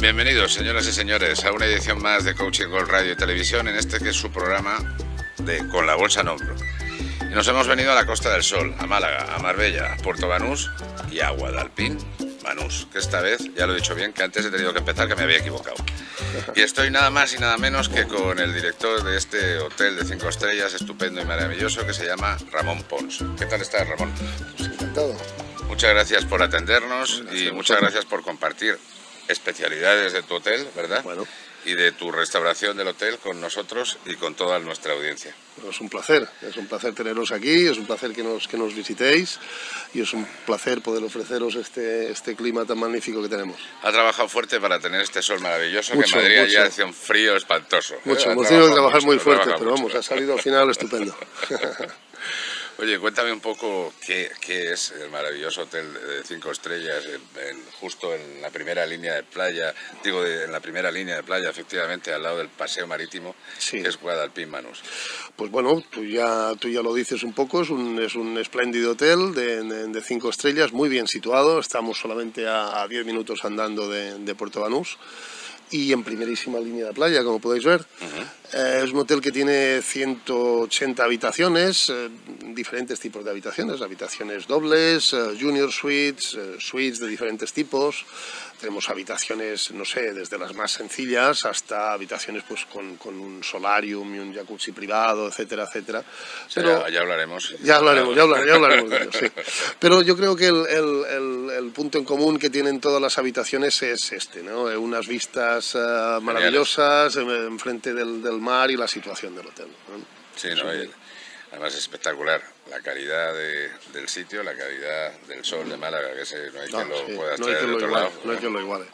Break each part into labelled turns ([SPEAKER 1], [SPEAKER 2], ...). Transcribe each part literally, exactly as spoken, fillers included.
[SPEAKER 1] Bienvenidos, señoras y señores, a una edición más de Coaching Gold Radio y Televisión, en este que es su programa de Con la Bolsa en Hombro. Y nos hemos venido a la Costa del Sol, a Málaga, a Marbella, a Puerto Banús y a Guadalpín Banús, que esta vez, ya lo he dicho bien, que antes he tenido que empezar, que me había equivocado. Y estoy nada más y nada menos que con el director de este hotel de cinco estrellas, estupendo y maravilloso, que se llama Ramón Pons. ¿Qué tal estás, Ramón?
[SPEAKER 2] Pues encantado.
[SPEAKER 1] Muchas gracias por atendernos gracias y muchas gracias por compartir especialidades de tu hotel, ¿verdad?
[SPEAKER 2] Bueno.
[SPEAKER 1] Y de tu restauración del hotel con nosotros y con toda nuestra audiencia.
[SPEAKER 2] Bueno, es un placer, es un placer teneros aquí, es un placer que nos, que nos visitéis y es un placer poder ofreceros este, este clima tan magnífico que tenemos.
[SPEAKER 1] Ha trabajado fuerte para tener este sol maravilloso,
[SPEAKER 2] mucho,
[SPEAKER 1] que en Madrid
[SPEAKER 2] mucho.
[SPEAKER 1] ya hace un frío espantoso.
[SPEAKER 2] Mucho,
[SPEAKER 1] ¿eh?
[SPEAKER 2] hemos tenido que trabajar
[SPEAKER 1] mucho,
[SPEAKER 2] muy fuerte, pero
[SPEAKER 1] mucho.
[SPEAKER 2] vamos, ha salido al final estupendo.
[SPEAKER 1] Oye, cuéntame un poco qué, qué es el maravilloso hotel de cinco estrellas, en, en, justo en la primera línea de playa, digo, de, en la primera línea de playa, efectivamente, al lado del paseo marítimo, sí. Que es Guadalpín Banús.
[SPEAKER 2] Pues bueno, tú ya, tú ya lo dices un poco, es un, es un espléndido hotel de, de, de cinco estrellas, muy bien situado, estamos solamente a, a diez minutos andando de, de Puerto Banús. Y en primerísima línea de playa, como podéis ver. Uh-huh. eh, es un hotel que tiene ciento ochenta habitaciones, eh, diferentes tipos de habitaciones, habitaciones dobles, eh, junior suites, eh, suites de diferentes tipos. Tenemos habitaciones, no sé, desde las más sencillas hasta habitaciones pues con, con un solarium y un jacuzzi privado, etcétera, etcétera.
[SPEAKER 1] Pero, ya, ya hablaremos.
[SPEAKER 2] Ya hablaremos, ya hablaremos, ya hablaremos de ello, sí. Pero yo creo que el, el, el, el punto en común que tienen todas las habitaciones es este, ¿no? Unas vistas uh, maravillosas enfrente del, del mar y la situación del hotel, ¿no?
[SPEAKER 1] Sí, no, y, además es espectacular la calidad de, del sitio, la calidad del sol de Málaga, que ese, no hay no, quien lo sí, pueda
[SPEAKER 2] no
[SPEAKER 1] traer de otro
[SPEAKER 2] iguale,
[SPEAKER 1] lado.
[SPEAKER 2] No hay quien lo iguale.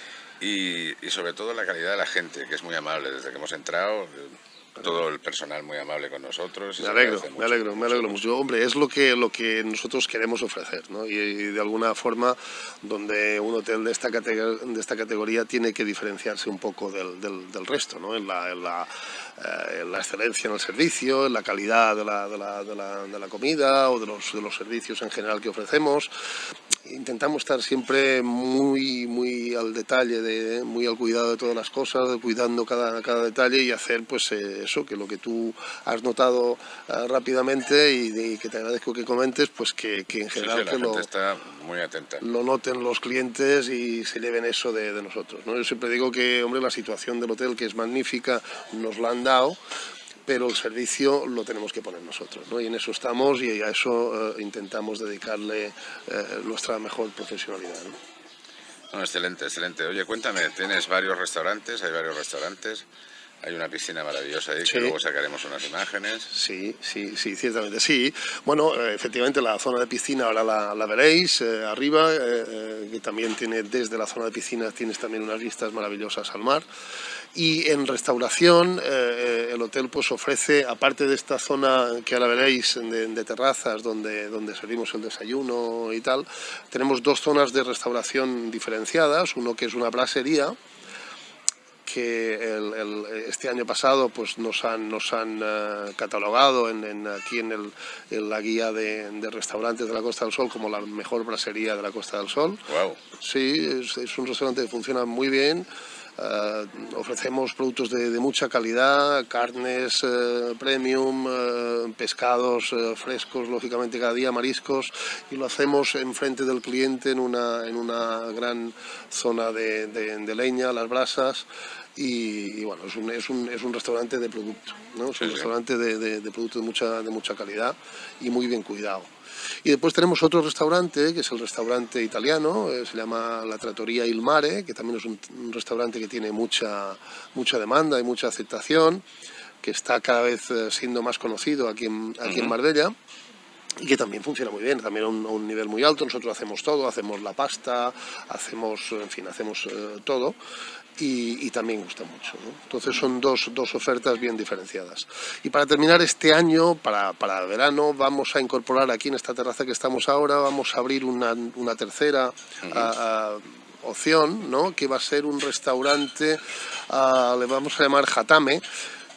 [SPEAKER 1] Y, y sobre todo la calidad de la gente, que es muy amable. Desde que hemos entrado, todo el personal muy amable con nosotros.
[SPEAKER 2] Me alegro, mucho, me alegro, me alegro mucho. mucho. Hombre, es lo que, lo que nosotros queremos ofrecer, ¿no? Y, y de alguna forma, donde un hotel de esta, de esta categoría tiene que diferenciarse un poco del, del, del resto, ¿no? En la, en la Eh, la excelencia en el servicio, en la calidad de la, de la, de la, de la comida o de los, de los servicios en general que ofrecemos. Intentamos estar siempre muy, muy al detalle, de, muy al cuidado de todas las cosas, cuidando cada, cada detalle y hacer pues eh, eso, que lo que tú has notado eh, rápidamente y, de, y que te agradezco que comentes, pues que, que en general
[SPEAKER 1] sí, sí, la
[SPEAKER 2] que
[SPEAKER 1] gente
[SPEAKER 2] lo,
[SPEAKER 1] está muy atenta.
[SPEAKER 2] lo noten los clientes y se lleven eso de, de nosotros, ¿no? Yo siempre digo que, hombre, la situación del hotel, que es magnífica, nos la han dado, pero el servicio lo tenemos que poner nosotros, ¿no? Y en eso estamos y a eso eh, intentamos dedicarle eh, nuestra mejor profesionalidad, ¿no?
[SPEAKER 1] No, excelente, excelente. Oye, cuéntame, tienes varios restaurantes, hay varios restaurantes, hay una piscina maravillosa ahí, sí. Que luego sacaremos unas imágenes.
[SPEAKER 2] Sí, sí, sí, ciertamente, sí. Bueno, eh, efectivamente la zona de piscina ahora la, la veréis eh, arriba, eh, eh, que también tiene, desde la zona de piscina tienes también unas vistas maravillosas al mar. Y en restauración eh, el hotel pues ofrece, aparte de esta zona que ahora veréis de, de terrazas donde, donde servimos el desayuno y tal, tenemos dos zonas de restauración diferenciadas, uno que es una brasería, que el, el, este año pasado pues nos han, nos han uh, catalogado en, en, aquí en, el, en la guía de, de restaurantes de la Costa del Sol como la mejor brasería de la Costa del Sol.
[SPEAKER 1] Wow.
[SPEAKER 2] Sí, es, es un restaurante que funciona muy bien. Uh, ofrecemos productos de, de mucha calidad, carnes uh, premium, uh, pescados uh, frescos, lógicamente cada día, mariscos, y lo hacemos enfrente del cliente en una, en una gran zona de, de, de leña, las brasas. Y, y bueno, es un, es, un, es un restaurante de producto, ¿no? Es un sí, restaurante sí. de, de, de producto de mucha, de mucha calidad y muy bien cuidado. Y después tenemos otro restaurante, que es el restaurante italiano, eh, se llama la Trattoria Il Mare, que también es un, un restaurante que tiene mucha, mucha demanda y mucha aceptación, que está cada vez eh, siendo más conocido aquí en, aquí uh-huh. en Marbella. Y que también funciona muy bien, también a un, a un nivel muy alto. Nosotros hacemos todo, hacemos la pasta, hacemos, en fin, hacemos eh, todo. Y, y también gusta mucho, ¿no? Entonces son dos, dos ofertas bien diferenciadas. Y para terminar este año, para, para verano, vamos a incorporar aquí en esta terraza que estamos ahora, vamos a abrir una, una tercera uh-huh. a, a, opción, ¿no? Que va a ser un restaurante, a, le vamos a llamar Hatame,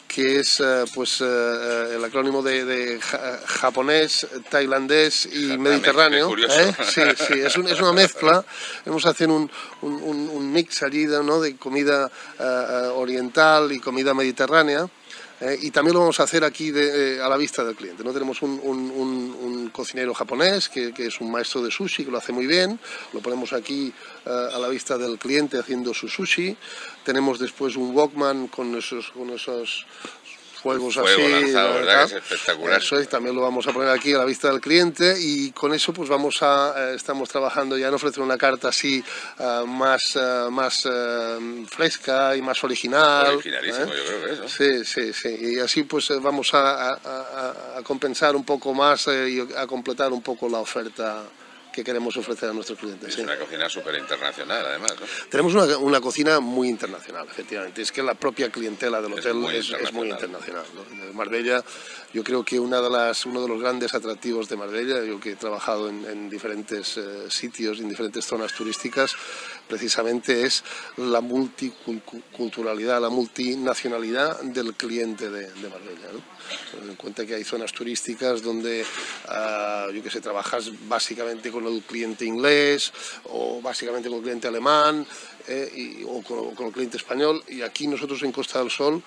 [SPEAKER 2] que es uh, pues uh, el acrónimo de, de ja, japonés, tailandés y Exactamente, mediterráneo. ¿eh? Sí, sí, es, un, es una mezcla. Hemos hecho un, un, un mix allí, ¿no?, de comida uh, oriental y comida mediterránea. Eh, y también lo vamos a hacer aquí de, eh, a la vista del cliente, ¿no? Tenemos un, un, un, un cocinero japonés que, que es un maestro de sushi, que lo hace muy bien, lo ponemos aquí eh, a la vista del cliente haciendo su sushi. Tenemos después un wokman con esos, con esos fuegos
[SPEAKER 1] Fuego
[SPEAKER 2] así,
[SPEAKER 1] lanzado, ¿verdad? ¿verdad? Que es espectacular.
[SPEAKER 2] Eso es, también lo vamos a poner aquí a la vista del cliente, y con eso pues vamos a, eh, estamos trabajando ya en ofrecer una carta así uh, más, uh, más uh, fresca y más original.
[SPEAKER 1] Originalísimo, ¿eh? Yo creo que es, ¿no?
[SPEAKER 2] Sí, sí, sí, y así pues eh, vamos a, a, a, a compensar un poco más eh, y a completar un poco la oferta que queremos ofrecer a nuestros clientes.
[SPEAKER 1] Es
[SPEAKER 2] sí.
[SPEAKER 1] una cocina súper internacional, además, ¿no?
[SPEAKER 2] Tenemos una, una cocina muy internacional, efectivamente. Es que la propia clientela del hotel es muy es, internacional. Es muy internacional, ¿no? Marbella, yo creo que una de las, uno de los grandes atractivos de Marbella, yo que he trabajado en, en diferentes eh, sitios, en diferentes zonas turísticas, precisamente es la multiculturalidad, la multinacionalidad del cliente de, de Marbella, ¿no? Ten en cuenta que hay zonas turísticas donde, uh, yo que sé, trabajas básicamente con el cliente inglés o básicamente con el cliente alemán eh, y, o con, con el cliente español, y aquí nosotros en Costa del Sol,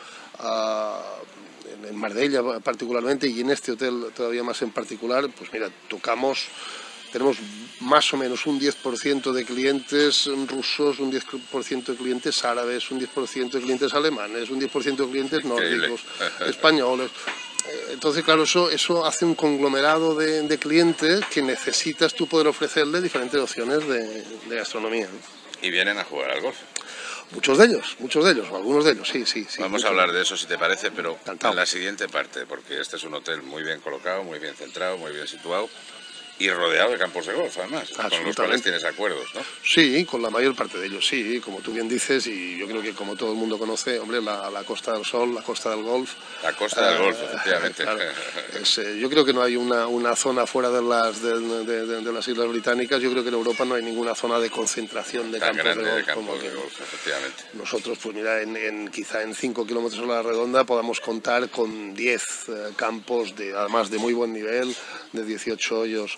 [SPEAKER 2] uh, en Marbella particularmente, y en este hotel todavía más en particular, pues mira, tocamos... Tenemos más o menos un diez por ciento de clientes rusos, un diez por ciento de clientes árabes, un diez por ciento de clientes alemanes, un diez por ciento de clientes nórdicos, españoles. Entonces, claro, eso, eso hace un conglomerado de, de clientes que necesitas tú poder ofrecerle diferentes opciones de, de gastronomía, ¿no?
[SPEAKER 1] Y vienen a jugar al golf.
[SPEAKER 2] Muchos de ellos, muchos de ellos, algunos de ellos, sí, sí. sí
[SPEAKER 1] Vamos a hablar de eso, si te parece, pero
[SPEAKER 2] Cantado.
[SPEAKER 1] en la siguiente parte, porque este es un hotel muy bien colocado, muy bien centrado, muy bien situado. Y rodeado de campos de golf, además, con los cuales tienes acuerdos, ¿no?
[SPEAKER 2] Sí, con la mayor parte de ellos, sí, como tú bien dices, y yo creo que como todo el mundo conoce, hombre, la, la Costa del Sol, la Costa del Golf.
[SPEAKER 1] La Costa del uh, Golf, efectivamente.
[SPEAKER 2] Claro, es, eh, yo creo que no hay una, una zona fuera de las, de, de, de, de las Islas Británicas, yo creo que en Europa no hay ninguna zona de concentración de
[SPEAKER 1] Tan
[SPEAKER 2] campos
[SPEAKER 1] grande
[SPEAKER 2] de golf.
[SPEAKER 1] De campos
[SPEAKER 2] como
[SPEAKER 1] de golf, efectivamente.
[SPEAKER 2] Nosotros, pues mira, en, en, quizá en cinco kilómetros a la redonda podamos contar con diez eh, campos, de, además de muy buen nivel, de dieciocho hoyos,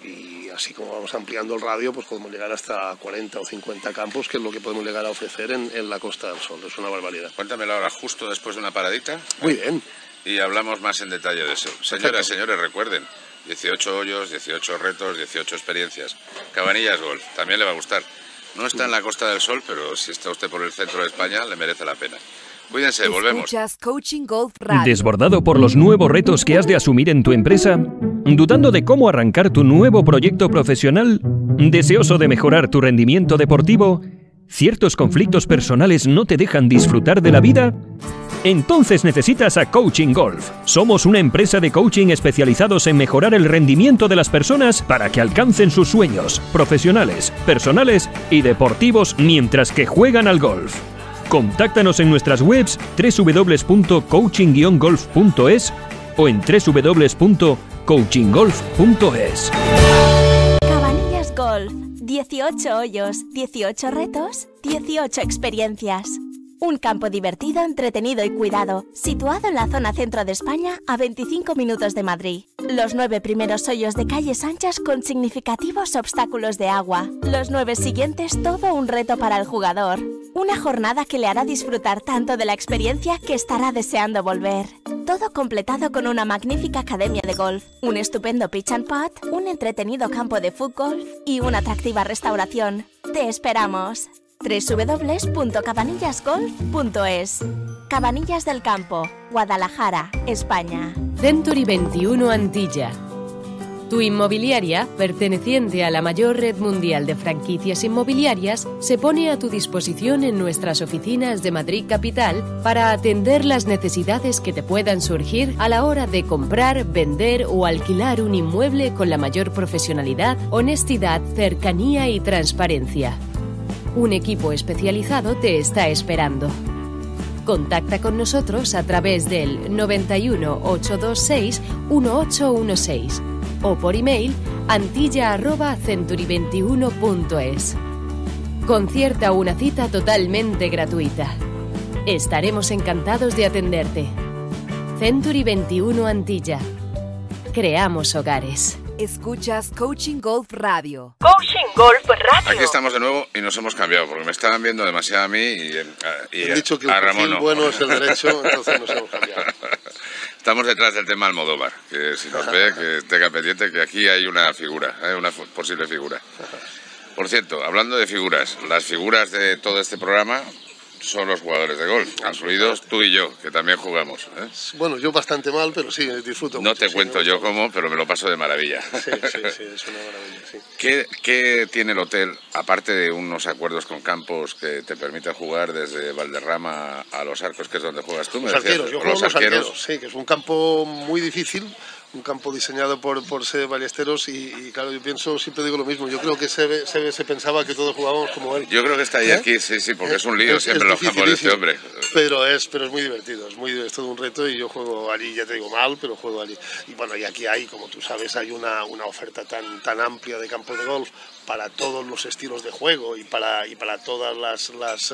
[SPEAKER 2] y así como vamos ampliando el radio, pues podemos llegar hasta cuarenta o cincuenta campos, que es lo que podemos llegar a ofrecer en, en la Costa del Sol. Es una barbaridad.
[SPEAKER 1] Cuéntamelo ahora, justo después de una paradita.
[SPEAKER 2] Muy bien.
[SPEAKER 1] Y hablamos más en detalle de eso. Señoras, señores, recuerden, dieciocho hoyos, dieciocho retos, dieciocho experiencias. Cabanillas Golf, también le va a gustar. No está en la Costa del Sol, pero si está usted por el centro de España, le merece la pena. Cuídense, volvemos.
[SPEAKER 3] Coaching Golf Radio.
[SPEAKER 4] ¿Desbordado por los nuevos retos que has de asumir en tu empresa? ¿Dudando de cómo arrancar tu nuevo proyecto profesional? ¿Deseoso de mejorar tu rendimiento deportivo? ¿Ciertos conflictos personales no te dejan disfrutar de la vida? Entonces necesitas a Coaching Golf. Somos una empresa de coaching especializados en mejorar el rendimiento de las personas para que alcancen sus sueños profesionales, personales y deportivos mientras que juegan al golf. Contáctanos en nuestras webs doble u doble u doble u punto coaching guion golf punto es o en doble u doble u doble u punto coaching golf punto es.
[SPEAKER 5] Cabanillas Golf. dieciocho hoyos, dieciocho retos, dieciocho experiencias. Un campo divertido, entretenido y cuidado, situado en la zona centro de España, a veinticinco minutos de Madrid. Los nueve primeros hoyos de calles anchas con significativos obstáculos de agua. Los nueve siguientes, todo un reto para el jugador. Una jornada que le hará disfrutar tanto de la experiencia que estará deseando volver. Todo completado con una magnífica academia de golf, un estupendo pitch and putt, un entretenido campo de fútbol y una atractiva restauración. ¡Te esperamos! doble u doble u doble u punto cabanillas golf punto es. Cabanillas del Campo, Guadalajara, España.
[SPEAKER 3] Century veintiuno Antilla. Tu inmobiliaria, perteneciente a la mayor red mundial de franquicias inmobiliarias, se pone a tu disposición en nuestras oficinas de Madrid Capital para atender las necesidades que te puedan surgir a la hora de comprar, vender o alquilar un inmueble con la mayor profesionalidad, honestidad, cercanía y transparencia. Un equipo especializado te está esperando. Contacta con nosotros a través del noventa y uno, ochocientos veintiséis, dieciocho dieciséis o por email antilla arroba century veintiuno punto es. Concierta una cita totalmente gratuita. Estaremos encantados de atenderte. Century veintiuno Antilla. Creamos hogares.
[SPEAKER 6] Escuchas Coaching Golf Radio.
[SPEAKER 7] Coaching Golf Radio.
[SPEAKER 1] Aquí estamos de nuevo y nos hemos cambiado porque me estaban viendo demasiado a mí y, y
[SPEAKER 2] He dicho que
[SPEAKER 1] a
[SPEAKER 2] el
[SPEAKER 1] Ramón
[SPEAKER 2] perfil
[SPEAKER 1] no.
[SPEAKER 2] bueno es el derecho, entonces nos hemos cambiado.
[SPEAKER 1] Estamos detrás del tema Almodóvar, que si nos ve, que tenga pendiente que aquí hay una figura, hay una posible figura. Por cierto, hablando de figuras, las figuras de todo este programa son los jugadores de golf, incluidos tú y yo, que también jugamos, ¿eh?
[SPEAKER 2] Bueno, yo bastante mal, pero sí, disfruto
[SPEAKER 1] No
[SPEAKER 2] mucho.
[SPEAKER 1] te
[SPEAKER 2] sí,
[SPEAKER 1] cuento yo cómo, pero me lo paso de maravilla.
[SPEAKER 2] Sí, sí, sí, es una maravilla, sí.
[SPEAKER 1] ¿Qué, ¿Qué tiene el hotel, aparte de unos acuerdos con campos que te permiten jugar desde Valderrama a Los Arcos, que es donde juegas tú?
[SPEAKER 2] Los
[SPEAKER 1] me decías,
[SPEAKER 2] arqueros, yo
[SPEAKER 1] o
[SPEAKER 2] juego los arqueros, sí, que es un campo muy difícil, un campo diseñado por, por Sebe Ballesteros y, y claro, yo pienso, siempre digo lo mismo, yo creo que Sebe, Sebe se pensaba que todos jugábamos como él.
[SPEAKER 1] Yo creo que está ahí
[SPEAKER 2] ¿Eh?
[SPEAKER 1] aquí, sí, sí, porque es un lío
[SPEAKER 2] Es-
[SPEAKER 1] siempre
[SPEAKER 2] es
[SPEAKER 1] los campos de este hombre.
[SPEAKER 2] Pero es, pero es muy divertido, es muy es todo un reto y yo juego allí, ya te digo mal, pero juego allí. Y bueno, y aquí hay, como tú sabes, hay una, una oferta tan, tan amplia de campos de golf para todos los estilos de juego y para, y para todas las, las,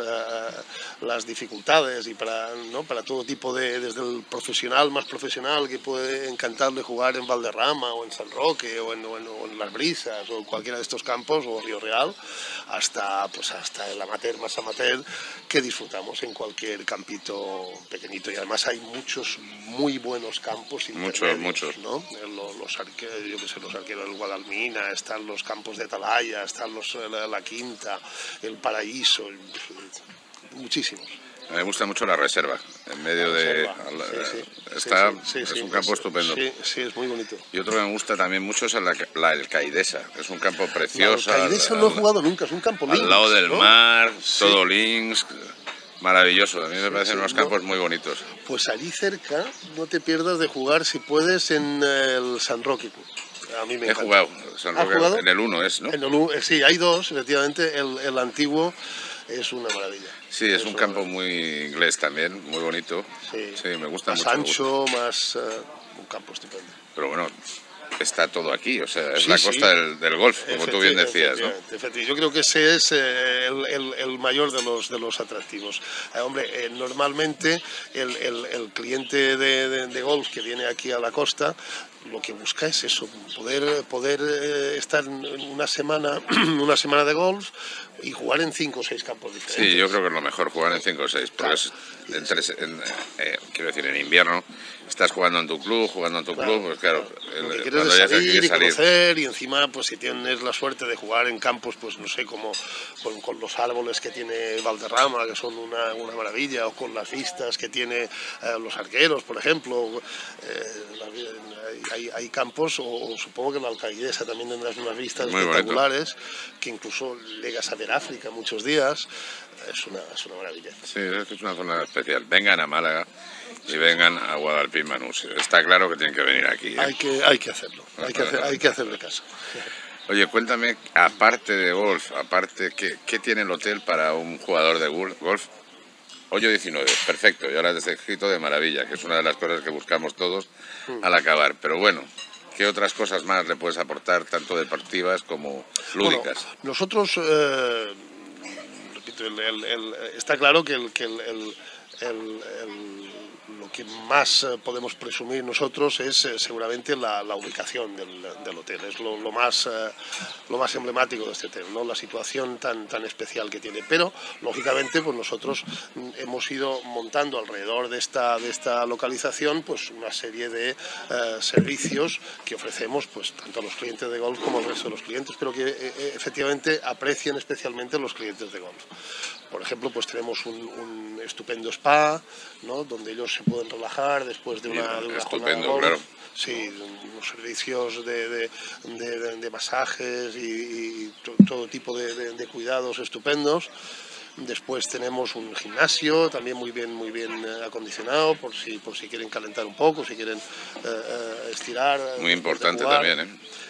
[SPEAKER 2] uh, las dificultades y para, ¿no? para todo tipo de, desde el profesional más profesional que puede encantarle jugar en Valderrama o en San Roque o en, o en, o en Las Brisas o en cualquiera de estos campos o Río Real, hasta, pues hasta el amateur más amateur que disfrutamos en cualquier campito pequeñito. Y además hay muchos muy buenos campos
[SPEAKER 1] Muchos,
[SPEAKER 2] intermedios,
[SPEAKER 1] muchos.
[SPEAKER 2] ¿no? Los, los, arque, yo que sé, los arqueros del Guadalmina, están los campos de Atalaya, están los, la, la Quinta, el Paraíso, el, muchísimos.
[SPEAKER 1] Me gusta mucho la reserva, en medio
[SPEAKER 2] La
[SPEAKER 1] de...
[SPEAKER 2] reserva,
[SPEAKER 1] la-
[SPEAKER 2] sí, sí,
[SPEAKER 1] está,
[SPEAKER 2] sí, sí,
[SPEAKER 1] es
[SPEAKER 2] sí,
[SPEAKER 1] un campo
[SPEAKER 2] es-
[SPEAKER 1] estupendo.
[SPEAKER 2] Sí, sí, es muy bonito.
[SPEAKER 1] Y otro que me gusta también mucho es la, la Alcaidesa, es un campo precioso.
[SPEAKER 2] La Alcaidesa
[SPEAKER 1] al-
[SPEAKER 2] no he
[SPEAKER 1] al-
[SPEAKER 2] jugado nunca, es un campo links,
[SPEAKER 1] Al lado del
[SPEAKER 2] ¿no?
[SPEAKER 1] mar,
[SPEAKER 2] Sí.
[SPEAKER 1] todo links, maravilloso. A mí me
[SPEAKER 2] Sí,
[SPEAKER 1] parecen
[SPEAKER 2] sí,
[SPEAKER 1] unos
[SPEAKER 2] no.
[SPEAKER 1] campos muy bonitos.
[SPEAKER 2] Pues allí cerca no te pierdas de jugar, si puedes, en el San Roque. A mí me
[SPEAKER 1] He
[SPEAKER 2] encanta.
[SPEAKER 1] jugado, San
[SPEAKER 2] ¿Has
[SPEAKER 1] Roque,
[SPEAKER 2] jugado?
[SPEAKER 1] en el uno es, ¿no?
[SPEAKER 2] En el U- eh, sí, hay dos, efectivamente. El, el antiguo es una maravilla.
[SPEAKER 1] Sí, es un
[SPEAKER 2] una
[SPEAKER 1] campo
[SPEAKER 2] maravilla.
[SPEAKER 1] muy inglés también, muy bonito.
[SPEAKER 2] Sí,
[SPEAKER 1] Sí, me gusta
[SPEAKER 2] más
[SPEAKER 1] mucho. me
[SPEAKER 2] ancho, más... eh, un campo estupendo.
[SPEAKER 1] gusta. Pero bueno, está todo aquí, o sea, es
[SPEAKER 2] Sí,
[SPEAKER 1] la
[SPEAKER 2] sí.
[SPEAKER 1] costa del, del golf, como tú bien
[SPEAKER 2] Efecti-
[SPEAKER 1] decías, ¿no?
[SPEAKER 2] efectivamente, efectivamente. Yo creo que ese es eh, el, el- el mayor de los, de los atractivos. Eh, hombre, eh, normalmente el, el- el cliente de, de- de golf que viene aquí a la costa lo que busca es eso, poder, poder eh, estar una semana, una semana de golf y jugar en cinco o seis campos diferentes.
[SPEAKER 1] Sí, yo creo que es lo mejor jugar en cinco o seis, porque
[SPEAKER 2] Claro.
[SPEAKER 1] es, en tres- en, eh, quiero decir, en invierno estás jugando en tu club, jugando en tu
[SPEAKER 2] Claro,
[SPEAKER 1] club, pues claro,
[SPEAKER 2] Lo
[SPEAKER 1] el-
[SPEAKER 2] que quieres
[SPEAKER 1] cuando
[SPEAKER 2] es
[SPEAKER 1] ya te
[SPEAKER 2] salir
[SPEAKER 1] quieres
[SPEAKER 2] y
[SPEAKER 1] salir.
[SPEAKER 2] conocer y encima pues si tienes la suerte de jugar en campos pues no sé como con, con los árboles que tiene Valderrama que son una, una maravilla o con las vistas que tiene eh, los arqueros por ejemplo eh, la- hay, hay campos o, o supongo que en la Alcaidesa también tendrás unas vistas
[SPEAKER 1] Muy bonito.
[SPEAKER 2] espectaculares que incluso llegas a ver África muchos días. Es una, es una maravilla.
[SPEAKER 1] Sí, es que es una zona especial. Vengan a Málaga y vengan a Guadalpín Manús. Está claro que tienen que venir aquí, ¿eh?
[SPEAKER 2] Hay que, hay que hacerlo, hay que, hacer, hay que hacerle caso.
[SPEAKER 1] Oye, cuéntame, aparte de golf, aparte, ¿qué, qué tiene el hotel para un jugador de gol- golf? Hoyo diecinueve, perfecto, ya lo has descrito de maravilla, que es una de las cosas que buscamos todos al acabar. Pero bueno, ¿qué otras cosas más le puedes aportar, tanto deportivas como lúdicas?
[SPEAKER 2] Bueno, nosotros, eh, repito, el- el- el- está claro que, el, que el, el- el- el- lo que más eh, podemos presumir nosotros es eh, seguramente la, la ubicación del, del hotel, es lo, lo más, eh, lo más emblemático de este hotel, ¿no? La situación tan, tan especial que tiene. Pero, lógicamente, pues nosotros mm, hemos ido montando alrededor de esta, de esta localización pues una serie de eh, servicios que ofrecemos pues tanto a los clientes de golf como al resto de los clientes, pero que eh, efectivamente aprecian especialmente los clientes de golf. Por ejemplo, pues tenemos un, un estupendo spa, ¿no? Donde ellos se pueden relajar después de una, de una jornada de
[SPEAKER 1] Estupendo,
[SPEAKER 2] golf.
[SPEAKER 1] claro.
[SPEAKER 2] Sí, unos servicios de, de, de, de- de masajes y, y to- todo tipo de, de- de cuidados estupendos. Después tenemos un gimnasio también muy bien, muy bien eh, acondicionado por si, por si quieren calentar un poco, si quieren eh, eh, estirar.
[SPEAKER 1] Muy
[SPEAKER 2] después de
[SPEAKER 1] importante
[SPEAKER 2] jugar.
[SPEAKER 1] también, ¿eh?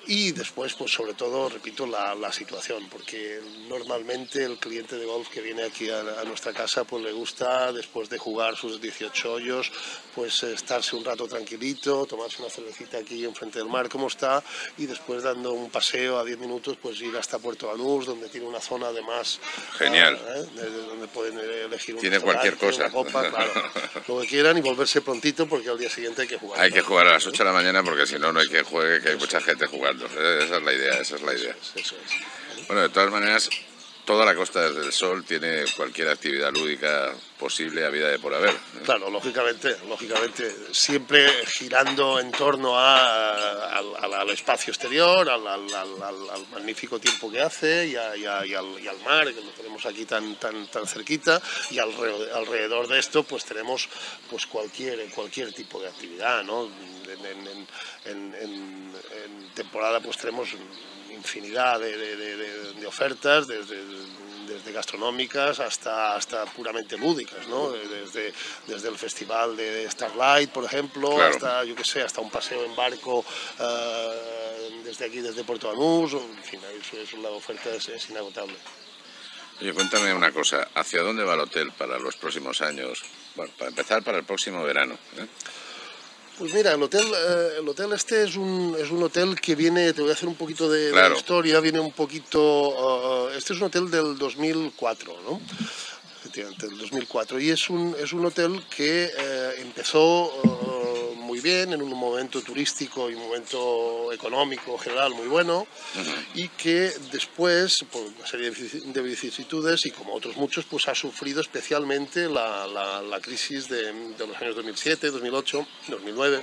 [SPEAKER 2] Y después, pues sobre todo, repito, la, la situación, porque normalmente el cliente de golf que viene aquí a, a nuestra casa, pues le gusta, después de jugar sus dieciocho hoyos, pues estarse un rato tranquilito, tomarse una cervecita aquí enfrente del mar, como está, y después dando un paseo a diez minutos, pues ir hasta Puerto Banús, donde tiene una zona además...
[SPEAKER 1] Genial.
[SPEAKER 2] Uh, ¿eh? de, de, donde pueden elegir un
[SPEAKER 1] tiene cualquier cosa.
[SPEAKER 2] Una copa, claro, lo que quieran, y volverse prontito, porque al día siguiente hay que jugar.
[SPEAKER 1] Hay que jugar a las ocho de la mañana, porque si no, no hay que juegue, que hay mucha gente jugando. Esa es la idea, esa es la idea.
[SPEAKER 2] Eso es, eso es.
[SPEAKER 1] Bueno, de todas maneras, toda la Costa del Sol tiene cualquier actividad lúdica posible a vida de por haber.
[SPEAKER 2] Claro, lógicamente, lógicamente, siempre girando en torno a, al, al, al espacio exterior, al, al, al, al magnífico tiempo que hace y, a, y, a, y, al, y al mar, que lo tenemos aquí tan, tan, tan cerquita, y alrededor, alrededor de esto pues tenemos pues cualquier, cualquier tipo de actividad, ¿no? En, en, en, en, en temporada pues tenemos infinidad de, de, de, de ofertas, desde, desde gastronómicas hasta, hasta puramente lúdicas, ¿no? Desde, desde el festival de Starlight, por ejemplo, claro, hasta, yo qué sé, hasta un paseo en barco uh, desde aquí, desde Puerto Banús, en fin, eso, eso, la oferta es, es inagotable.
[SPEAKER 1] Oye, cuéntame una cosa, ¿hacia dónde va el hotel para los próximos años? Bueno, para empezar, para el próximo verano, ¿eh?
[SPEAKER 2] Pues mira, el hotel, eh, el hotel este es un, es un hotel que viene, te voy a hacer un poquito de,
[SPEAKER 1] claro,
[SPEAKER 2] de historia, viene un poquito, uh, este es un hotel del dos mil cuatro, ¿no? Efectivamente, del dos mil cuatro, y es un, es un hotel que eh, empezó uh, muy bien, en un momento turístico y un momento económico general muy bueno, uh-huh, y que después, por una serie de vicisitudes y como otros muchos, pues ha sufrido especialmente la, la, la crisis de, de los años dos mil siete, dos mil ocho, dos mil nueve.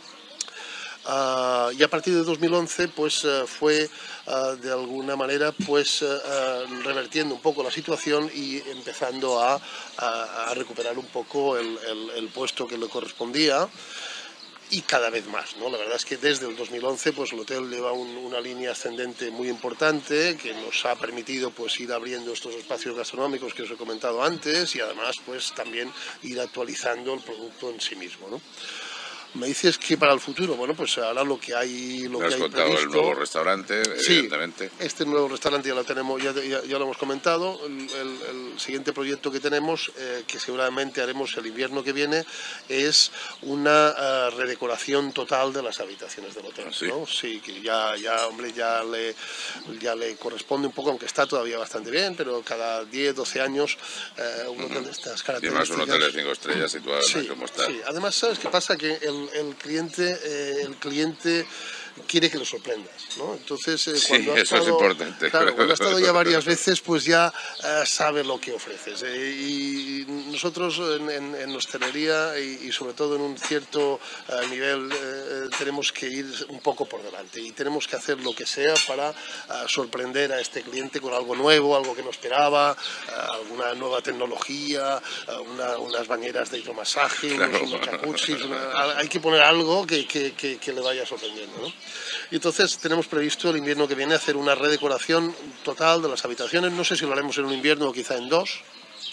[SPEAKER 2] Uh, y a partir de dos mil once pues uh, fue uh, de alguna manera pues uh, revertiendo un poco la situación y empezando a, a, a recuperar un poco el, el, el puesto que le correspondía, y cada vez más, ¿no? La verdad es que desde el dos mil once pues el hotel lleva un, una línea ascendente muy importante que nos ha permitido pues ir abriendo estos espacios gastronómicos que os he comentado antes, y además pues también ir actualizando el producto en sí mismo, ¿no? Me dices que para el futuro, bueno, pues ahora lo que hay, lo
[SPEAKER 1] Me has
[SPEAKER 2] que hay
[SPEAKER 1] contado
[SPEAKER 2] previsto,
[SPEAKER 1] el nuevo restaurante,
[SPEAKER 2] sí,
[SPEAKER 1] evidentemente.
[SPEAKER 2] Este nuevo restaurante ya lo tenemos, ya, ya, ya lo hemos comentado. El, el, el siguiente proyecto que tenemos, eh, que seguramente haremos el invierno que viene, es una uh, redecoración total de las habitaciones del hotel,
[SPEAKER 1] ¿sí?
[SPEAKER 2] ¿no? Sí, que ya, ya, hombre, ya le, ya le corresponde un poco, aunque está todavía bastante bien, pero cada diez, doce años eh, un hotel de estas características.
[SPEAKER 1] Y además un hotel de cinco estrellas situado,
[SPEAKER 2] sí,
[SPEAKER 1] como está.
[SPEAKER 2] Sí, además, ¿sabes qué pasa? Que el El cliente, eh, el cliente quiere que lo sorprendas, ¿no? Entonces, eh,
[SPEAKER 1] sí,
[SPEAKER 2] cuando, has
[SPEAKER 1] eso
[SPEAKER 2] estado,
[SPEAKER 1] es importante.
[SPEAKER 2] Claro, cuando has estado ya varias veces, pues ya eh, sabe lo que ofreces. Eh, y nosotros en, en, en hostelería y, y sobre todo en un cierto eh, nivel eh, tenemos que ir un poco por delante y tenemos que hacer lo que sea para eh, sorprender a este cliente con algo nuevo, algo que no esperaba, eh, alguna nueva tecnología, eh, una, unas bañeras de hidromasaje, claro, unos, unos jacuzzis, una, hay que poner algo que, que, que, que le vaya sorprendiendo, ¿no? Y entonces tenemos previsto el invierno que viene hacer una redecoración total de las habitaciones. No sé si lo haremos en un invierno o quizá en dos,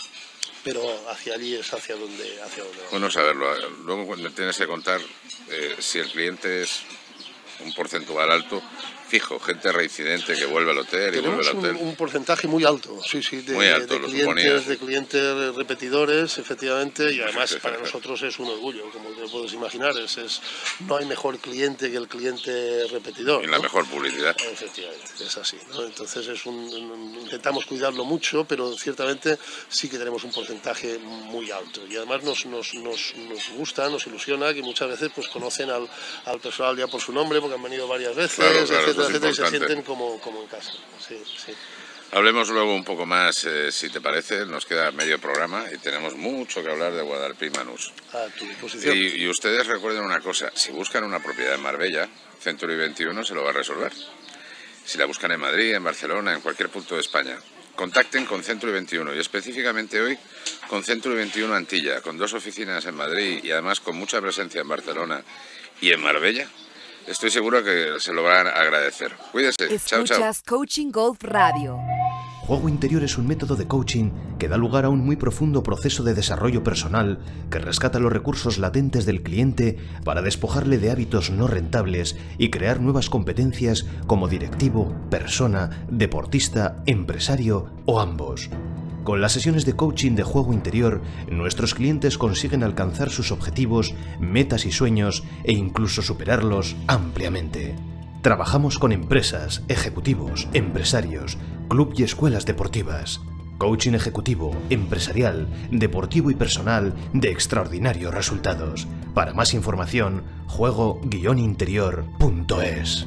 [SPEAKER 2] pero hacia allí es hacia donde, hacia donde vamos.
[SPEAKER 1] Bueno, saberlo. Luego me tienes que contar eh, si el cliente es un porcentual alto, fijo, gente reincidente que vuelve al hotel y
[SPEAKER 2] Tenemos
[SPEAKER 1] vuelve al hotel.
[SPEAKER 2] Un, un porcentaje muy alto, sí, sí, de,
[SPEAKER 1] muy alto,
[SPEAKER 2] de, clientes, de clientes repetidores, efectivamente, y además para nosotros es un orgullo, como te puedes imaginar, es, es, no hay mejor cliente que el cliente repetidor.
[SPEAKER 1] Y la
[SPEAKER 2] ¿no?
[SPEAKER 1] mejor publicidad.
[SPEAKER 2] Efectivamente, es así, ¿no? Entonces es un, intentamos cuidarlo mucho, pero ciertamente sí que tenemos un porcentaje muy alto, y además nos, nos, nos, nos gusta, nos ilusiona que muchas veces pues conocen al, al personal ya por su nombre, porque han venido varias veces,
[SPEAKER 1] claro, claro,
[SPEAKER 2] etcétera, etcétera, y se sienten como, como en casa. Sí, sí.
[SPEAKER 1] Hablemos luego un poco más, eh, si te parece, nos queda medio programa y tenemos mucho que hablar de Guadalpí y Manús.
[SPEAKER 2] A tu disposición.
[SPEAKER 1] Y, y ustedes recuerden una cosa, si buscan una propiedad en Marbella, Century veintiuno se lo va a resolver. Si la buscan en Madrid, en Barcelona, en cualquier punto de España, contacten con Century veintiuno y específicamente hoy con Century veintiuno Antilla, con dos oficinas en Madrid y además con mucha presencia en Barcelona y en Marbella. Estoy seguro que se lo van a agradecer. Cuídese. Chao, chao.
[SPEAKER 6] Escuchas Coaching Golf Radio.
[SPEAKER 7] Juego interior es un método de coaching que da lugar a un muy profundo proceso de desarrollo personal que rescata los recursos latentes del cliente para despojarle de hábitos no rentables y crear nuevas competencias como directivo, persona, deportista, empresario o ambos. Con las sesiones de coaching de juego interior, nuestros clientes consiguen alcanzar sus objetivos, metas y sueños e incluso superarlos ampliamente. Trabajamos con empresas, ejecutivos, empresarios, club y escuelas deportivas. Coaching ejecutivo, empresarial, deportivo y personal de extraordinarios resultados. Para más información, juego guion interior punto es.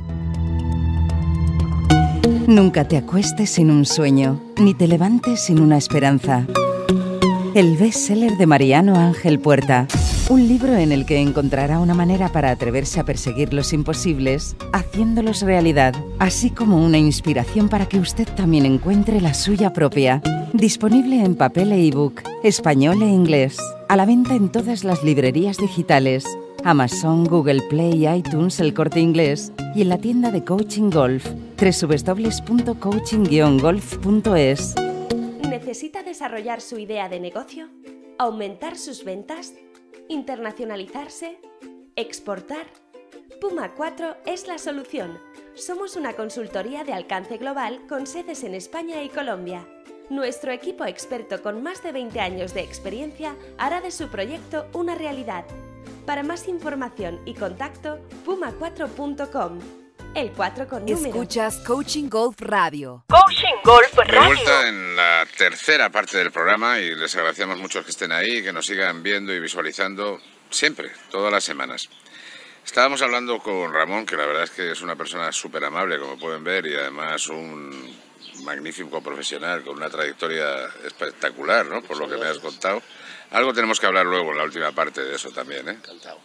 [SPEAKER 6] Nunca te acuestes sin un sueño, ni te levantes sin una esperanza. El bestseller de Mariano Ángel Puerta. Un libro en el que encontrará una manera para atreverse a perseguir los imposibles, haciéndolos realidad, así como una inspiración para que usted también encuentre la suya propia. Disponible en papel e ebook, español e inglés. A la venta en todas las librerías digitales, Amazon, Google Play, iTunes, El Corte Inglés y en la tienda de Coaching Golf, doble u doble u doble u punto coaching guion golf punto es.
[SPEAKER 8] ¿Necesita desarrollar su idea de negocio? ¿Aumentar sus ventas? ¿Internacionalizarse? ¿Exportar? Puma cuatro es la solución. Somos una consultoría de alcance global con sedes en España y Colombia. Nuestro equipo experto con más de veinte años de experiencia hará de su proyecto una realidad. Para más información y contacto, puma cuatro punto com. El cuatro con número.
[SPEAKER 6] Escuchas Coaching Golf Radio.
[SPEAKER 8] Coaching Golf Radio.
[SPEAKER 1] De vuelta en la tercera parte del programa y les agradecemos mucho que estén ahí, que nos sigan viendo y visualizando siempre, todas las semanas. Estábamos hablando con Ramón, que la verdad es que es una persona súper amable, como pueden ver, y además un magnífico profesional con una trayectoria espectacular, ¿no? Por lo que me has contado. Algo tenemos que hablar luego en la última parte de eso también, ¿eh?
[SPEAKER 2] Encantado.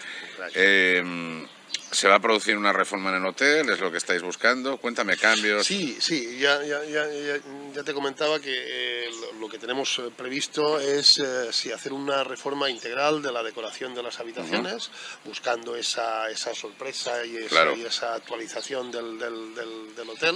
[SPEAKER 1] Eh, ¿Se va a producir una reforma en el hotel? ¿Es lo que estáis buscando? Cuéntame cambios.
[SPEAKER 2] Sí, sí, ya, ya, ya, ya, ya te comentaba que eh, lo que tenemos previsto es eh, sí, hacer una reforma integral de la decoración de las habitaciones, uh-huh. buscando esa, esa sorpresa y esa,
[SPEAKER 1] claro.
[SPEAKER 2] y esa actualización del, del, del, del hotel.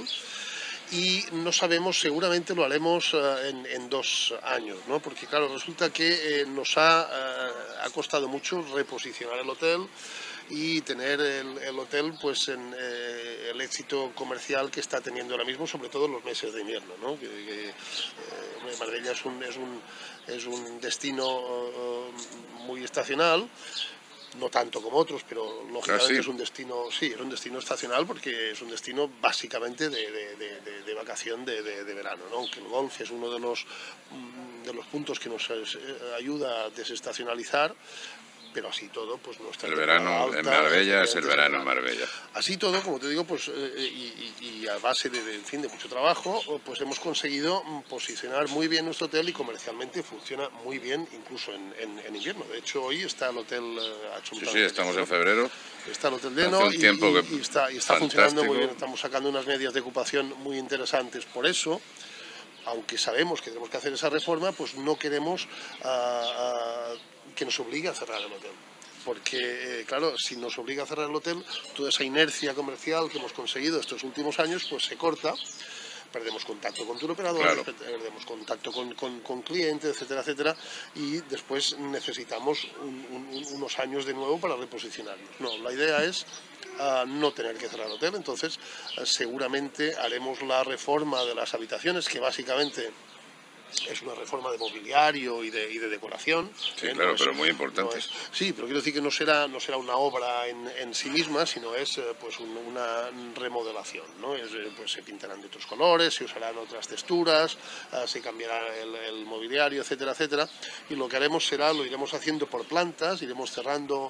[SPEAKER 2] Y no sabemos, seguramente lo haremos uh, en, en dos años, ¿no? Porque claro, resulta que eh, nos ha, uh, ha costado mucho reposicionar el hotel y tener el, el hotel pues en eh, el éxito comercial que está teniendo ahora mismo, sobre todo en los meses de invierno, ¿no? Que, que, eh, Marbella es un, es un, es un destino uh, muy estacional. No tanto como otros, pero lógicamente ¿Ah, sí? es un destino, sí, es un destino estacional porque es un destino básicamente de, de, de, de, de vacación de, de, de verano, ¿no? Aunque el golf es uno de los, de los puntos que nos ayuda a desestacionalizar, pero así todo, pues nuestra
[SPEAKER 1] el verano alta, en Marbella es el verano en Marbella.
[SPEAKER 2] Así todo, como te digo, pues eh, y, y a base de, de, en fin, de mucho trabajo, pues hemos conseguido posicionar muy bien nuestro hotel y comercialmente funciona muy bien, incluso en, en, en invierno. De hecho, hoy está el hotel eh, absolutamente.
[SPEAKER 1] Sí, sí, estamos en febrero.
[SPEAKER 2] Está el hotel lleno y,
[SPEAKER 1] tiempo
[SPEAKER 2] y,
[SPEAKER 1] que
[SPEAKER 2] y está, y está funcionando muy bien. Estamos sacando unas medias de ocupación muy interesantes por eso. Aunque sabemos que tenemos que hacer esa reforma, pues no queremos uh, uh, que nos obligue a cerrar el hotel. Porque, eh, claro, si nos obliga a cerrar el hotel, toda esa inercia comercial que hemos conseguido estos últimos años, pues se corta. Perdemos contacto con turoperadores, claro. perdemos contacto con, con, con clientes, etcétera, etcétera, y después necesitamos un, un, unos años de nuevo para reposicionarnos. No, la idea es uh, no tener que cerrar el hotel, entonces uh, seguramente haremos la reforma de las habitaciones, que básicamente es una reforma de mobiliario y de, y de decoración.
[SPEAKER 1] Sí,
[SPEAKER 2] ¿eh?
[SPEAKER 1] claro,
[SPEAKER 2] no es,
[SPEAKER 1] pero muy importante.
[SPEAKER 2] No es, sí, pero quiero decir que no será, no será una obra en, en sí misma, sino es eh, pues un, una remodelación, ¿no? Es, eh, pues se pintarán de otros colores, se usarán otras texturas, eh, se cambiará el, el mobiliario, etcétera, etcétera. Y lo que haremos será, lo iremos haciendo por plantas, iremos cerrando